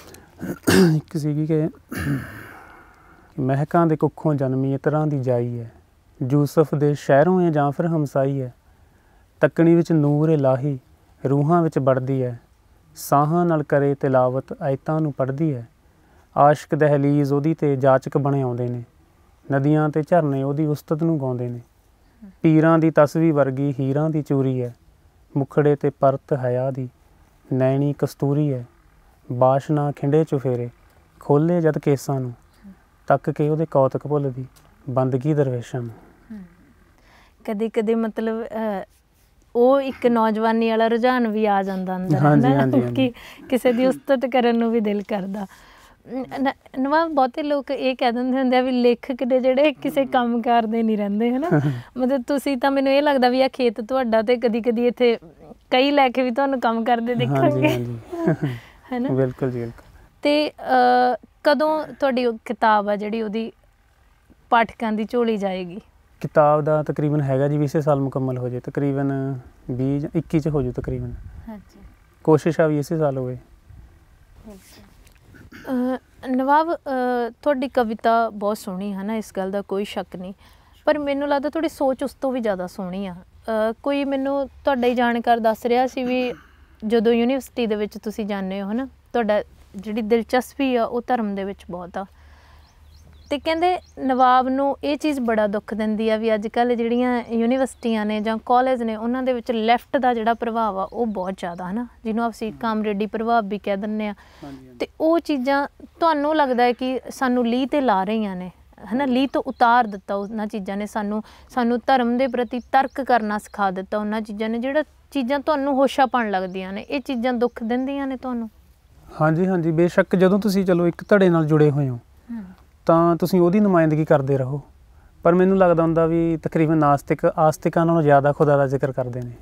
[SPEAKER 1] ਇੱਕ ਸੀਗੀ ਕਿ ਮਹਿਕਾਂ ਦੇ ਕੁੱਖੋਂ ਜਨਮੀ ਇਤਰਾਂ ਦੀ ਜਾਈ ਹੈ, ਯੂਸਫ ਦੇ ਸ਼ਹਿਰੋਂ ਹੈ ਜਾਂ ਫਿਰ ਹਮਸਾਈ ਹੈ, ਤੱਕਣੀ ਵਿੱਚ ਨੂਰ ਇਲਾਹੀ ਰੂਹਾਂ ਵਿੱਚ ਵੜਦੀ ਹੈ, ਸਾਹਾਂ ਨਾਲ ਕਰੇ ਤਿਲਾਵਤ ਆਇਤਾਂ ਨੂੰ ਪੜ੍ਹਦੀ ਹੈ, ਆਸ਼ਕ ਦਹਿਲੀਜ਼ ਉਹਦੀ 'ਤੇ ਜਾਚਕ ਬਣੇ ਆਉਂਦੇ ਨੇ, ਨਦੀਆਂ ਅਤੇ ਝਰਨੇ ਉਹਦੀ ਉਸਤਤ ਨੂੰ ਗਾਉਂਦੇ ਨੇ, ਪੀਰਾਂ ਦੀ ਤਸਵੀ ਵਰਗੀ ਹੀਰਾਂ ਦੀ ਚੂਰੀ ਹੈ, ਮੁਖੜੇ 'ਤੇ ਪਰਤ ਹਯਾ ਦੀ ਨੈਣੀ ਕਸਤੂਰੀ ਹੈ, ਬਾਸ਼ਨਾ ਖਿੰਡੇ ਚੁਫੇਰੇ ਖੋਲ੍ਹੇ ਜਦ ਕੇਸਾਂ ਨੂੰ, ਤੱਕ ਕੇ ਉਹਦੇ ਕੌਤਕ ਭੁੱਲਦੀ ਬੰਦਗੀ ਦਰਵੇਸ਼ਾਂ ਨੂੰ। ਕਦੇ ਕਦੇ ਮਤਲਬ ਉਹ ਇੱਕ ਨੌਜਵਾਨੀ ਵਾਲਾ ਰੁਝਾਨ ਵੀ ਆ ਜਾਂਦਾ ਅੰਦਰ, ਕਿ ਕਿਸੇ ਦੀ ਉਸਤਤ ਕਰਨ ਨੂੰ ਵੀ ਦਿਲ ਕਰਦਾ। ਨਵਾਬ ਬਹੁਤੇ ਲੋਕ ਇਹ ਕਹਿ ਦਿੰਦੇ ਹੁੰਦੇ ਆ ਵੀ ਲੇਖਕ ਨੇ ਜਿਹੜੇ ਕਿਸੇ ਕੰਮ ਕਾਰ ਦੇ ਨਹੀਂ ਰਹਿੰਦੇ, ਹੈ ਨਾ। ਮਤਲਬ ਤੁਸੀਂ ਤਾਂ ਮੈਨੂੰ ਇਹ ਲੱਗਦਾ ਵੀ ਆ ਖੇਤ ਤੁਹਾਡਾ, ਅਤੇ ਕਦੀ ਕਦੀ ਇੱਥੇ ਕਈ ਲੈ ਕੇ ਵੀ ਤੁਹਾਨੂੰ ਕੰਮ ਕਰਦੇ ਦੇਖਾਂਗੇ, ਹੈ ਨਾ। ਬਿਲਕੁਲ ਜੀ ਬਿਲਕੁਲ। ਅਤੇ ਕਦੋਂ ਤੁਹਾਡੀ ਉਹ ਕਿਤਾਬ ਆ ਜਿਹੜੀ ਉਹਦੀ ਪਾਠਕਾਂ ਦੀ ਝੋਲੀ ਜਾਏਗੀ?
[SPEAKER 2] किताब का तकरीबन हैगा जी इसे साल मुकम्मल हो जाए, तकरीबन बीस इक्की च हो जाए तकरीबन। कोशिश आ भी इसे साल होवे।
[SPEAKER 1] नवाब तुहाडी कविता बहुत सोहनी है ना, इस गल का कोई शक नहीं, पर मैनूं लगदा तुहाडी सोच उस तो भी ज़्यादा सोहनी आ। कोई मैनूं तुहाडा ही जाणकार दस रहा सी भी जदों यूनीवर्सिटी दे विच तुसीं जांदे हो ना, तुहाडा जिहड़ी दिलचस्पी आ वो धर्म दे विच बहुत आ। ते कहंदे नवाब नूं ये चीज़ बड़ा दुख दिंदी आ भी अजकल जिहड़ियां यूनीवर्सिटियां ने जां कॉलेज ने उन्हां दे विच लैफ्ट दा जिहड़ा प्रभाव आ वो बहुत ज़्यादा है ना, जिन्हों असीं कामरेडी प्रभाव भी कह दिंदे आ। ते वो चीज़ां तुहानूं लगदा है कि सानूं लीह ते ला रहीआं ने है ना, लीह तो उतार दिता उन्हां चीज़ां ने, सानूं सानूं धर्म दे प्रति तर्क करना सिखा दिता उन्हां चीज़ां ने, जिहड़ा चीज़ां तुहानूं होशापण लगदियां ने, ये चीज़ां दुख दिंदियां ने तुहानूं?
[SPEAKER 2] हाँ जी हाँ जी, बेशक जदों तुसीं चलो एक धड़े नाल जुड़े होए हो ਤਾਂ ਤੁਸੀਂ ਉਹਦੀ ਨੁਮਾਇੰਦਗੀ ਕਰਦੇ ਰਹੋ, ਪਰ ਮੈਨੂੰ ਲੱਗਦਾ ਹੁੰਦਾ ਵੀ ਤਕਰੀਬਨ ਨਾਸਤਿਕ ਆਸਤਿਕਾਂ ਨਾਲੋਂ ਜ਼ਿਆਦਾ ਖੁਦਾ ਦਾ ਜ਼ਿਕਰ ਕਰਦੇ ਨੇ।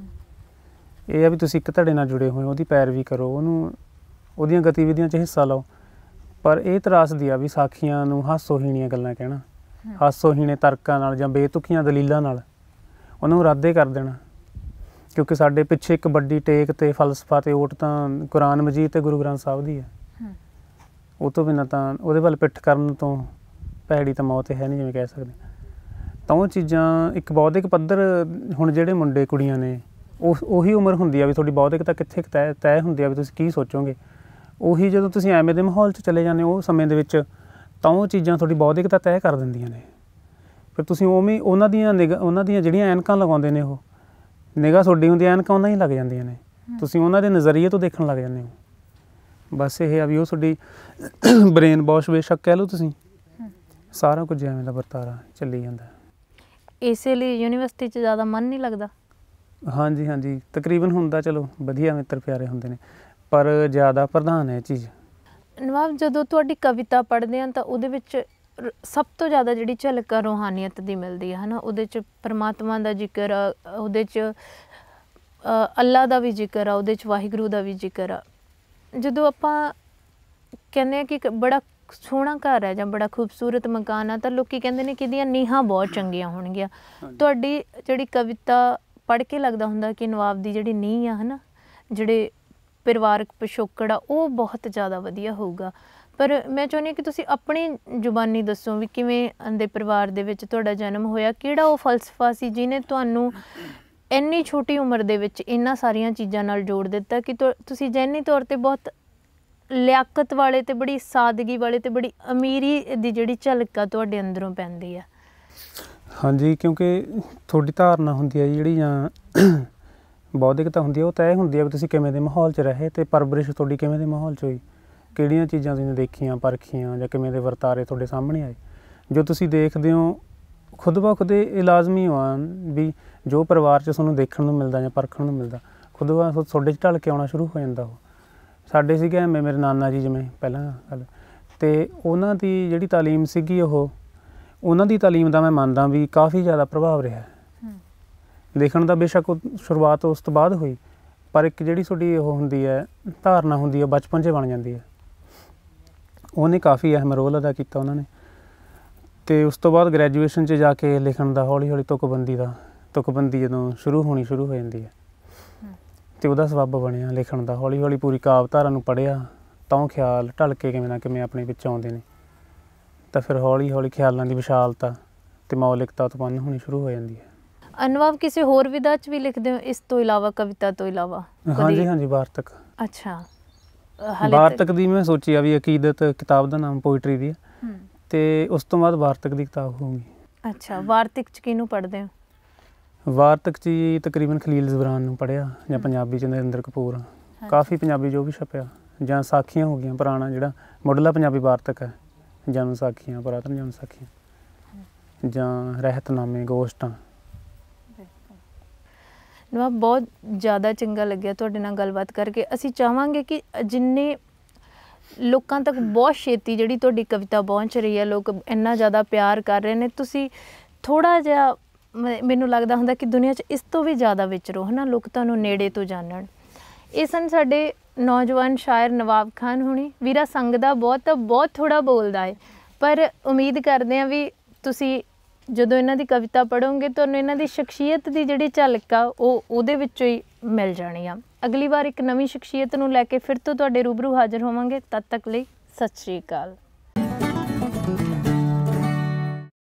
[SPEAKER 2] ਇਹ ਆ ਵੀ ਤੁਸੀਂ ਇੱਕ ਧੜੇ ਨਾਲ ਜੁੜੇ ਹੋਏ ਹੋ, ਉਹਦੀ ਪੈਰਵੀ ਕਰੋ, ਉਹਨੂੰ ਉਹਦੀਆਂ ਗਤੀਵਿਧੀਆਂ 'ਚ ਹਿੱਸਾ ਲਓ, ਪਰ ਇਹ ਤਰਾਸਦੀ ਆ ਵੀ ਸਾਖੀਆਂ ਨੂੰ ਹਾਸੋਹੀਣੀਆਂ ਗੱਲਾਂ ਕਹਿਣਾ, ਹਾਸੋਹੀਣੇ ਤਰਕਾਂ ਨਾਲ ਜਾਂ ਬੇਤੁਕੀਆਂ ਦਲੀਲਾਂ ਨਾਲ ਉਹਨੂੰ ਰੱਦੇ ਕਰ ਦੇਣਾ, ਕਿਉਂਕਿ ਸਾਡੇ ਪਿੱਛੇ ਇੱਕ ਵੱਡੀ ਟੇਕ ਤੇ ਫਲਸਫਾ ਤੇ ਓਟ ਤਾਂ ਕੁਰਾਨ ਮਜੀਦ ਤੇ ਗੁਰੂ ਗ੍ਰੰਥ ਸਾਹਿਬ ਦੀ ਹੈ। ਉਹ ਤੋਂ ਬਿਨਾਂ ਤਾਂ ਉਹਦੇ ਵੱਲ ਪਿੱਠ ਕਰਨ ਤੋਂ ਭੈੜੀ ਤਾਂ ਮੌਤ ਹੈ ਨਹੀਂ, ਜਿਵੇਂ ਕਹਿ ਸਕਦੇ। ਤਾਂ ਉਹ ਚੀਜ਼ਾਂ ਇੱਕ ਬੌਧਿਕ ਪੱਧਰ, ਹੁਣ ਜਿਹੜੇ ਮੁੰਡੇ ਕੁੜੀਆਂ ਨੇ ਉਹ ਉਹੀ ਉਮਰ ਹੁੰਦੀ ਆ ਵੀ ਤੁਹਾਡੀ ਬੌਧਿਕਤਾ ਕਿੱਥੇ ਤੈਅ ਤੈਅ ਹੁੰਦੀ ਆ ਵੀ ਤੁਸੀਂ ਕੀ ਸੋਚੋਗੇ। ਉਹੀ ਜਦੋਂ ਤੁਸੀਂ ਐਵੇਂ ਦੇ ਮਾਹੌਲ 'ਚ ਚਲੇ ਜਾਂਦੇ ਹੋ ਉਹ ਸਮੇਂ ਦੇ ਵਿੱਚ, ਤਾਂ ਉਹ ਚੀਜ਼ਾਂ ਤੁਹਾਡੀ ਬੌਧਿਕਤਾ ਤੈਅ ਕਰ ਦਿੰਦੀਆਂ ਨੇ। ਫਿਰ ਤੁਸੀਂ ਉਵੇਂ ਉਹਨਾਂ ਦੀਆਂ ਨਿਗਾਹ ਉਹਨਾਂ ਦੀਆਂ ਜਿਹੜੀਆਂ ਐਨਕਾਂ ਲਗਾਉਂਦੇ ਨੇ, ਉਹ ਨਿਗਾਹ ਤੁਹਾਡੀ ਹੁੰਦੀ, ਐਨਕਾਂ ਉਹਨਾਂ ਹੀ ਲੱਗ ਜਾਂਦੀਆਂ ਨੇ, ਤੁਸੀਂ ਉਹਨਾਂ ਦੇ ਨਜ਼ਰੀਏ ਤੋਂ ਦੇਖਣ ਲੱਗ ਜਾਂਦੇ ਹੋ। ਬਸ ਇਹ ਆ ਵੀ ਉਹ ਤੁਹਾਡੀ ਬ੍ਰੇਨ ਵਾਸ਼ ਬੇਸ਼ੱਕ ਕਹਿ ਲਓ ਤੁਸੀਂ, ਸਾਰਾ ਕੁਝ ਐਵੇਂ ਦਾ ਵਰਤਾਰਾ ਚੱਲੀ ਜਾਂਦਾ।
[SPEAKER 1] ਇਸੇ ਲਈ ਯੂਨੀਵਰਸਿਟੀ 'ਚ ਜ਼ਿਆਦਾ ਮਨ ਨਹੀਂ ਲੱਗਦਾ? ਹਾਂਜੀ
[SPEAKER 2] ਹਾਂਜੀ, ਤਕਰੀਬਨ ਹੁੰਦਾ, ਚਲੋ ਵਧੀਆ ਮਿੱਤਰ ਪਿਆਰੇ ਹੁੰਦੇ ਨੇ, ਪਰ ਜ਼ਿਆਦਾ ਪ੍ਰਧਾਨ ਹੈ ਚੀਜ਼।
[SPEAKER 1] ਨਵਾਬ ਜਦੋਂ ਤੁਹਾਡੀ ਕਵਿਤਾ ਪੜ੍ਹਦੇ ਹਾਂ ਤਾਂ ਉਹਦੇ ਵਿੱਚ ਸਭ ਤੋਂ ਜ਼ਿਆਦਾ ਜਿਹੜੀ ਝਲਕ ਆ ਰੂਹਾਨੀਅਤ ਦੀ ਮਿਲਦੀ ਹੈ ਨਾ, ਉਹਦੇ 'ਚ ਪਰਮਾਤਮਾ ਦਾ ਜ਼ਿਕਰ ਆ, ਉਹਦੇ 'ਚ ਅੱਲਾ ਦਾ ਵੀ ਜ਼ਿਕਰ ਆ, ਉਹਦੇ 'ਚ ਵਾਹਿਗੁਰੂ ਦਾ ਵੀ ਜ਼ਿਕਰ ਆ। ਜਦੋਂ ਆਪਾਂ ਕਹਿੰਦੇ ਹਾਂ ਕਿ ਬੜਾ ਸੋਹਣਾ ਘਰ ਹੈ ਜਾਂ ਬੜਾ ਖੂਬਸੂਰਤ ਮਕਾਨ ਆ, ਤਾਂ ਲੋਕ ਕਹਿੰਦੇ ਨੇ ਕਿ ਇਹਦੀਆਂ ਨੀਹਾਂ ਬਹੁਤ ਚੰਗੀਆਂ ਹੋਣਗੀਆਂ। ਤੁਹਾਡੀ ਜਿਹੜੀ ਕਵਿਤਾ ਪੜ੍ਹ ਕੇ ਲੱਗਦਾ ਹੁੰਦਾ ਕਿ ਨਵਾਬ ਦੀ ਜਿਹੜੀ ਨੀਂਹ ਆ ਹੈ ਨਾ, ਜਿਹੜੇ ਪਰਿਵਾਰਕ ਪਿਛੋਕੜ ਆ, ਉਹ ਬਹੁਤ ਜ਼ਿਆਦਾ ਵਧੀਆ ਹੋਊਗਾ। ਪਰ ਮੈਂ ਚਾਹੁੰਦੀ ਹਾਂ ਕਿ ਤੁਸੀਂ ਆਪਣੀ ਜ਼ੁਬਾਨੀ ਦੱਸੋ ਵੀ ਕਿਵੇਂ ਦੇ ਪਰਿਵਾਰ ਦੇ ਵਿੱਚ ਤੁਹਾਡਾ ਜਨਮ ਹੋਇਆ, ਕਿਹੜਾ ਉਹ ਫਲਸਫਾ ਸੀ ਜਿਹਨੇ ਤੁਹਾਨੂੰ ਇੰਨੀ ਛੋਟੀ ਉਮਰ ਦੇ ਵਿੱਚ ਇਹਨਾਂ ਸਾਰੀਆਂ ਚੀਜ਼ਾਂ ਨਾਲ ਜੋੜ ਦਿੱਤਾ ਕਿ ਤੁਸੀਂ ਜ਼ਹਿਨੀ ਤੌਰ 'ਤੇ ਬਹੁਤ ਲਿਆਕਤ ਵਾਲੇ ਅਤੇ ਬੜੀ ਸਾਦਗੀ ਵਾਲੇ ਅਤੇ ਬੜੀ ਅਮੀਰੀ ਦੀ ਜਿਹੜੀ ਝਲਕ ਆ ਤੁਹਾਡੇ ਅੰਦਰੋਂ ਪੈਂਦੀ ਆ?
[SPEAKER 2] ਹਾਂਜੀ, ਕਿਉਂਕਿ ਤੁਹਾਡੀ ਧਾਰਨਾ ਹੁੰਦੀ ਹੈ ਜਿਹੜੀ ਜਾਂ ਬੌਧਿਕਤਾ ਹੁੰਦੀ ਹੈ, ਉਹ ਤੈਅ ਹੁੰਦੀ ਹੈ ਵੀ ਤੁਸੀਂ ਕਿਵੇਂ ਦੇ ਮਾਹੌਲ 'ਚ ਰਹੇ ਅਤੇ ਪਰਵਰਿਸ਼ ਤੁਹਾਡੀ ਕਿਵੇਂ ਦੇ ਮਾਹੌਲ 'ਚ ਹੋਈ, ਕਿਹੜੀਆਂ ਚੀਜ਼ਾਂ ਤੁਸੀਂ ਦੇਖੀਆਂ ਪਰਖੀਆਂ ਜਾਂ ਕਿਵੇਂ ਦੇ ਵਰਤਾਰੇ ਤੁਹਾਡੇ ਸਾਹਮਣੇ ਆਏ। ਜੋ ਤੁਸੀਂ ਦੇਖਦੇ ਹੋ ਖੁਦ ਬ ਖੁਦ ਇਹ ਲਾਜ਼ਮੀ ਆ ਵੀ ਜੋ ਪਰਿਵਾਰ 'ਚ ਤੁਹਾਨੂੰ ਦੇਖਣ ਨੂੰ ਮਿਲਦਾ ਜਾਂ ਪਰਖਣ ਨੂੰ ਮਿਲਦਾ, ਖੁਦ ਬ ਖੁਦ ਤੁਹਾਡੇ 'ਚ ਢਲ ਕੇ ਆਉਣਾ ਸ਼ੁਰੂ ਹੋ ਜਾਂਦਾ। ਉਹ ਸਾਡੇ ਸੀਗੇ ਐਵੇਂ ਮੇਰੇ ਨਾਨਾ ਜੀ, ਜਿਵੇਂ ਪਹਿਲਾਂ ਗੱਲ, ਅਤੇ ਉਹਨਾਂ ਦੀ ਜਿਹੜੀ ਤਾਲੀਮ ਸੀਗੀ, ਉਹ ਉਹਨਾਂ ਦੀ ਤਾਲੀਮ ਦਾ ਮੈਂ ਮੰਨਦਾ ਵੀ ਕਾਫੀ ਜ਼ਿਆਦਾ ਪ੍ਰਭਾਵ ਰਿਹਾ। ਲਿਖਣ ਦਾ ਬੇਸ਼ੱਕ ਉਹ ਸ਼ੁਰੂਆਤ ਉਸ ਤੋਂ ਬਾਅਦ ਹੋਈ, ਪਰ ਇੱਕ ਜਿਹੜੀ ਤੁਹਾਡੀ ਉਹ ਹੁੰਦੀ ਹੈ ਧਾਰਨਾ ਹੁੰਦੀ ਹੈ, ਬਚਪਨ 'ਚ ਬਣ ਜਾਂਦੀ ਹੈ। ਉਹਨੇ ਕਾਫੀ ਅਹਿਮ ਰੋਲ ਅਦਾ ਕੀਤਾ ਉਹਨਾਂ ਨੇ। ਅਤੇ ਉਸ ਤੋਂ ਬਾਅਦ ਗ੍ਰੈਜੂਏਸ਼ਨ 'ਚ ਜਾ ਕੇ ਲਿਖਣ ਦਾ ਹੌਲੀ ਹੌਲੀ ਤੁਕਬੰਦੀ ਦਾ ਤੁਕਬੰਦੀ ਜਦੋਂ ਸ਼ੁਰੂ ਹੋਣੀ ਸ਼ੁਰੂ ਹੋ ਜਾਂਦੀ ਹੈ, ਅਤੇ ਉਹਦਾ ਸਬੱਬ ਬਣਿਆ ਲਿਖਣ ਦਾ। ਹੌਲੀ ਹੌਲੀ ਪੂਰੀ ਕਾਵਿਧਾਰਾ ਨੂੰ ਪੜ੍ਹਿਆ ਤਾਂ ਉਹ ਖਿਆਲ ਢਲ ਕੇ ਕਿਵੇਂ ਨਾ ਕਿਵੇਂ ਆਪਣੇ ਵਿੱਚ ਆਉਂਦੇ ਨੇ, ਤਾਂ ਫਿਰ ਹੌਲੀ ਹੌਲੀ ਖਿਆਲਾਂ ਦੀ ਵਿਸ਼ਾਲਤਾ ਅਤੇ ਮੌਲਿਕਤਾ ਉਤਪੰਨ ਹੋਣੀ ਸ਼ੁਰੂ ਹੋ ਜਾਂਦੀ ਹੈ।
[SPEAKER 1] ਨਵਾਬ ਕਿਸੇ ਹੋਰ ਵਿਧਾ 'ਚ ਵੀ ਲਿਖਦੇ ਹੋ ਇਸ ਤੋਂ ਇਲਾਵਾ, ਕਵਿਤਾ ਤੋਂ ਇਲਾਵਾ?
[SPEAKER 2] ਹਾਂਜੀ ਹਾਂਜੀ, ਵਾਰਤਕ।
[SPEAKER 1] ਅੱਛਾ,
[SPEAKER 2] ਵਾਰਤਕ ਦੀ ਮੈਂ ਸੋਚੀ ਆ ਵੀ ਅਕੀਦਤ ਕਿਤਾਬ ਦਾ ਨਾਮ ਪੋਇਟਰੀ ਦੀ ਹੈ, ਅਤੇ ਉਸ ਤੋਂ ਬਾਅਦ ਵਾਰਤਕ ਦੀ ਕਿਤਾਬ ਹੋਊਗੀ।
[SPEAKER 1] ਅੱਛਾ, ਵਾਰਤਕ 'ਚ ਕਿਹਨੂੰ ਪੜ੍ਹਦੇ ਹੋ?
[SPEAKER 2] ਵਾਰਤਕ 'ਚ ਹੀ ਤਕਰੀਬਨ ਖਲੀਲ ਜ਼ਬਰਾਨ ਨੂੰ ਪੜ੍ਹਿਆ, ਜਾਂ ਪੰਜਾਬੀ 'ਚ ਨਰਿੰਦਰ ਕਪੂਰ, ਕਾਫੀ ਪੰਜਾਬੀ ਜੋ ਵੀ ਛਪਿਆ, ਜਾਂ ਸਾਖੀਆਂ ਹੋ ਗਈਆਂ, ਪੁਰਾਣਾ ਜਿਹੜਾ ਮੁੱਢਲਾ ਪੰਜਾਬੀ ਵਾਰਤਕ ਹੈ, ਜਨਮ ਸਾਖੀਆਂ, ਪੁਰਾਤਨ ਜਨਮ ਸਾਖੀਆਂ, ਜਾਂ ਰਹਿਤਨਾਮੇ, ਗੋਸ਼ਟਾਂ।
[SPEAKER 1] ਨਵਾਬ, ਬਹੁਤ ਜ਼ਿਆਦਾ ਚੰਗਾ ਲੱਗਿਆ ਤੁਹਾਡੇ ਨਾਲ ਗੱਲਬਾਤ ਕਰਕੇ। ਅਸੀਂ ਚਾਹਾਂਗੇ ਕਿ ਜਿੰਨੇ ਲੋਕਾਂ ਤੱਕ ਬਹੁਤ ਛੇਤੀ ਜਿਹੜੀ ਤੁਹਾਡੀ ਕਵਿਤਾ ਪਹੁੰਚ ਰਹੀ ਹੈ, ਲੋਕ ਇੰਨਾ ਜ਼ਿਆਦਾ ਪਿਆਰ ਕਰ ਰਹੇ ਨੇ, ਤੁਸੀਂ ਥੋੜ੍ਹਾ ਜਿਹਾ ਮੈਨੂੰ ਲੱਗਦਾ ਹੁੰਦਾ ਕਿ ਦੁਨੀਆ 'ਚ ਇਸ ਤੋਂ ਵੀ ਜ਼ਿਆਦਾ ਵਿਚਰੋ ਹੈ ਨਾ, ਲੋਕ ਤੁਹਾਨੂੰ ਨੇੜੇ ਤੋਂ ਜਾਣਨ। ਇਹ ਸਨ ਸਾਡੇ ਨੌਜਵਾਨ ਸ਼ਾਇਰ ਨਵਾਬ ਖਾਨ ਹੁਣੀ। ਵੀਰਾ ਸੰਗਦਾ ਬਹੁਤ ਬਹੁਤ ਥੋੜ੍ਹਾ ਬੋਲਦਾ ਹੈ, ਪਰ ਉਮੀਦ ਕਰਦੇ ਹਾਂ ਵੀ ਤੁਸੀਂ ਜਦੋਂ ਇਹਨਾਂ ਦੀ ਕਵਿਤਾ ਪੜ੍ਹੋਗੇ ਤੁਹਾਨੂੰ ਇਹਨਾਂ ਦੀ ਸ਼ਖਸੀਅਤ ਦੀ ਜਿਹੜੀ ਝਲਕ ਆ ਉਹ ਉਹਦੇ ਵਿੱਚੋਂ ਹੀ ਮਿਲ ਜਾਣੀ ਆ। ਅਗਲੀ ਵਾਰ ਇੱਕ ਨਵੀਂ ਸ਼ਖਸੀਅਤ ਨੂੰ ਲੈ ਕੇ ਫਿਰ ਤੋਂ ਤੁਹਾਡੇ ਰੂਬਰੂ ਹਾਜ਼ਰ ਹੋਵਾਂਗੇ। ਤਦ ਤੱਕ ਲਈ ਸਤਿ ਸ਼੍ਰੀ ਅਕਾਲ।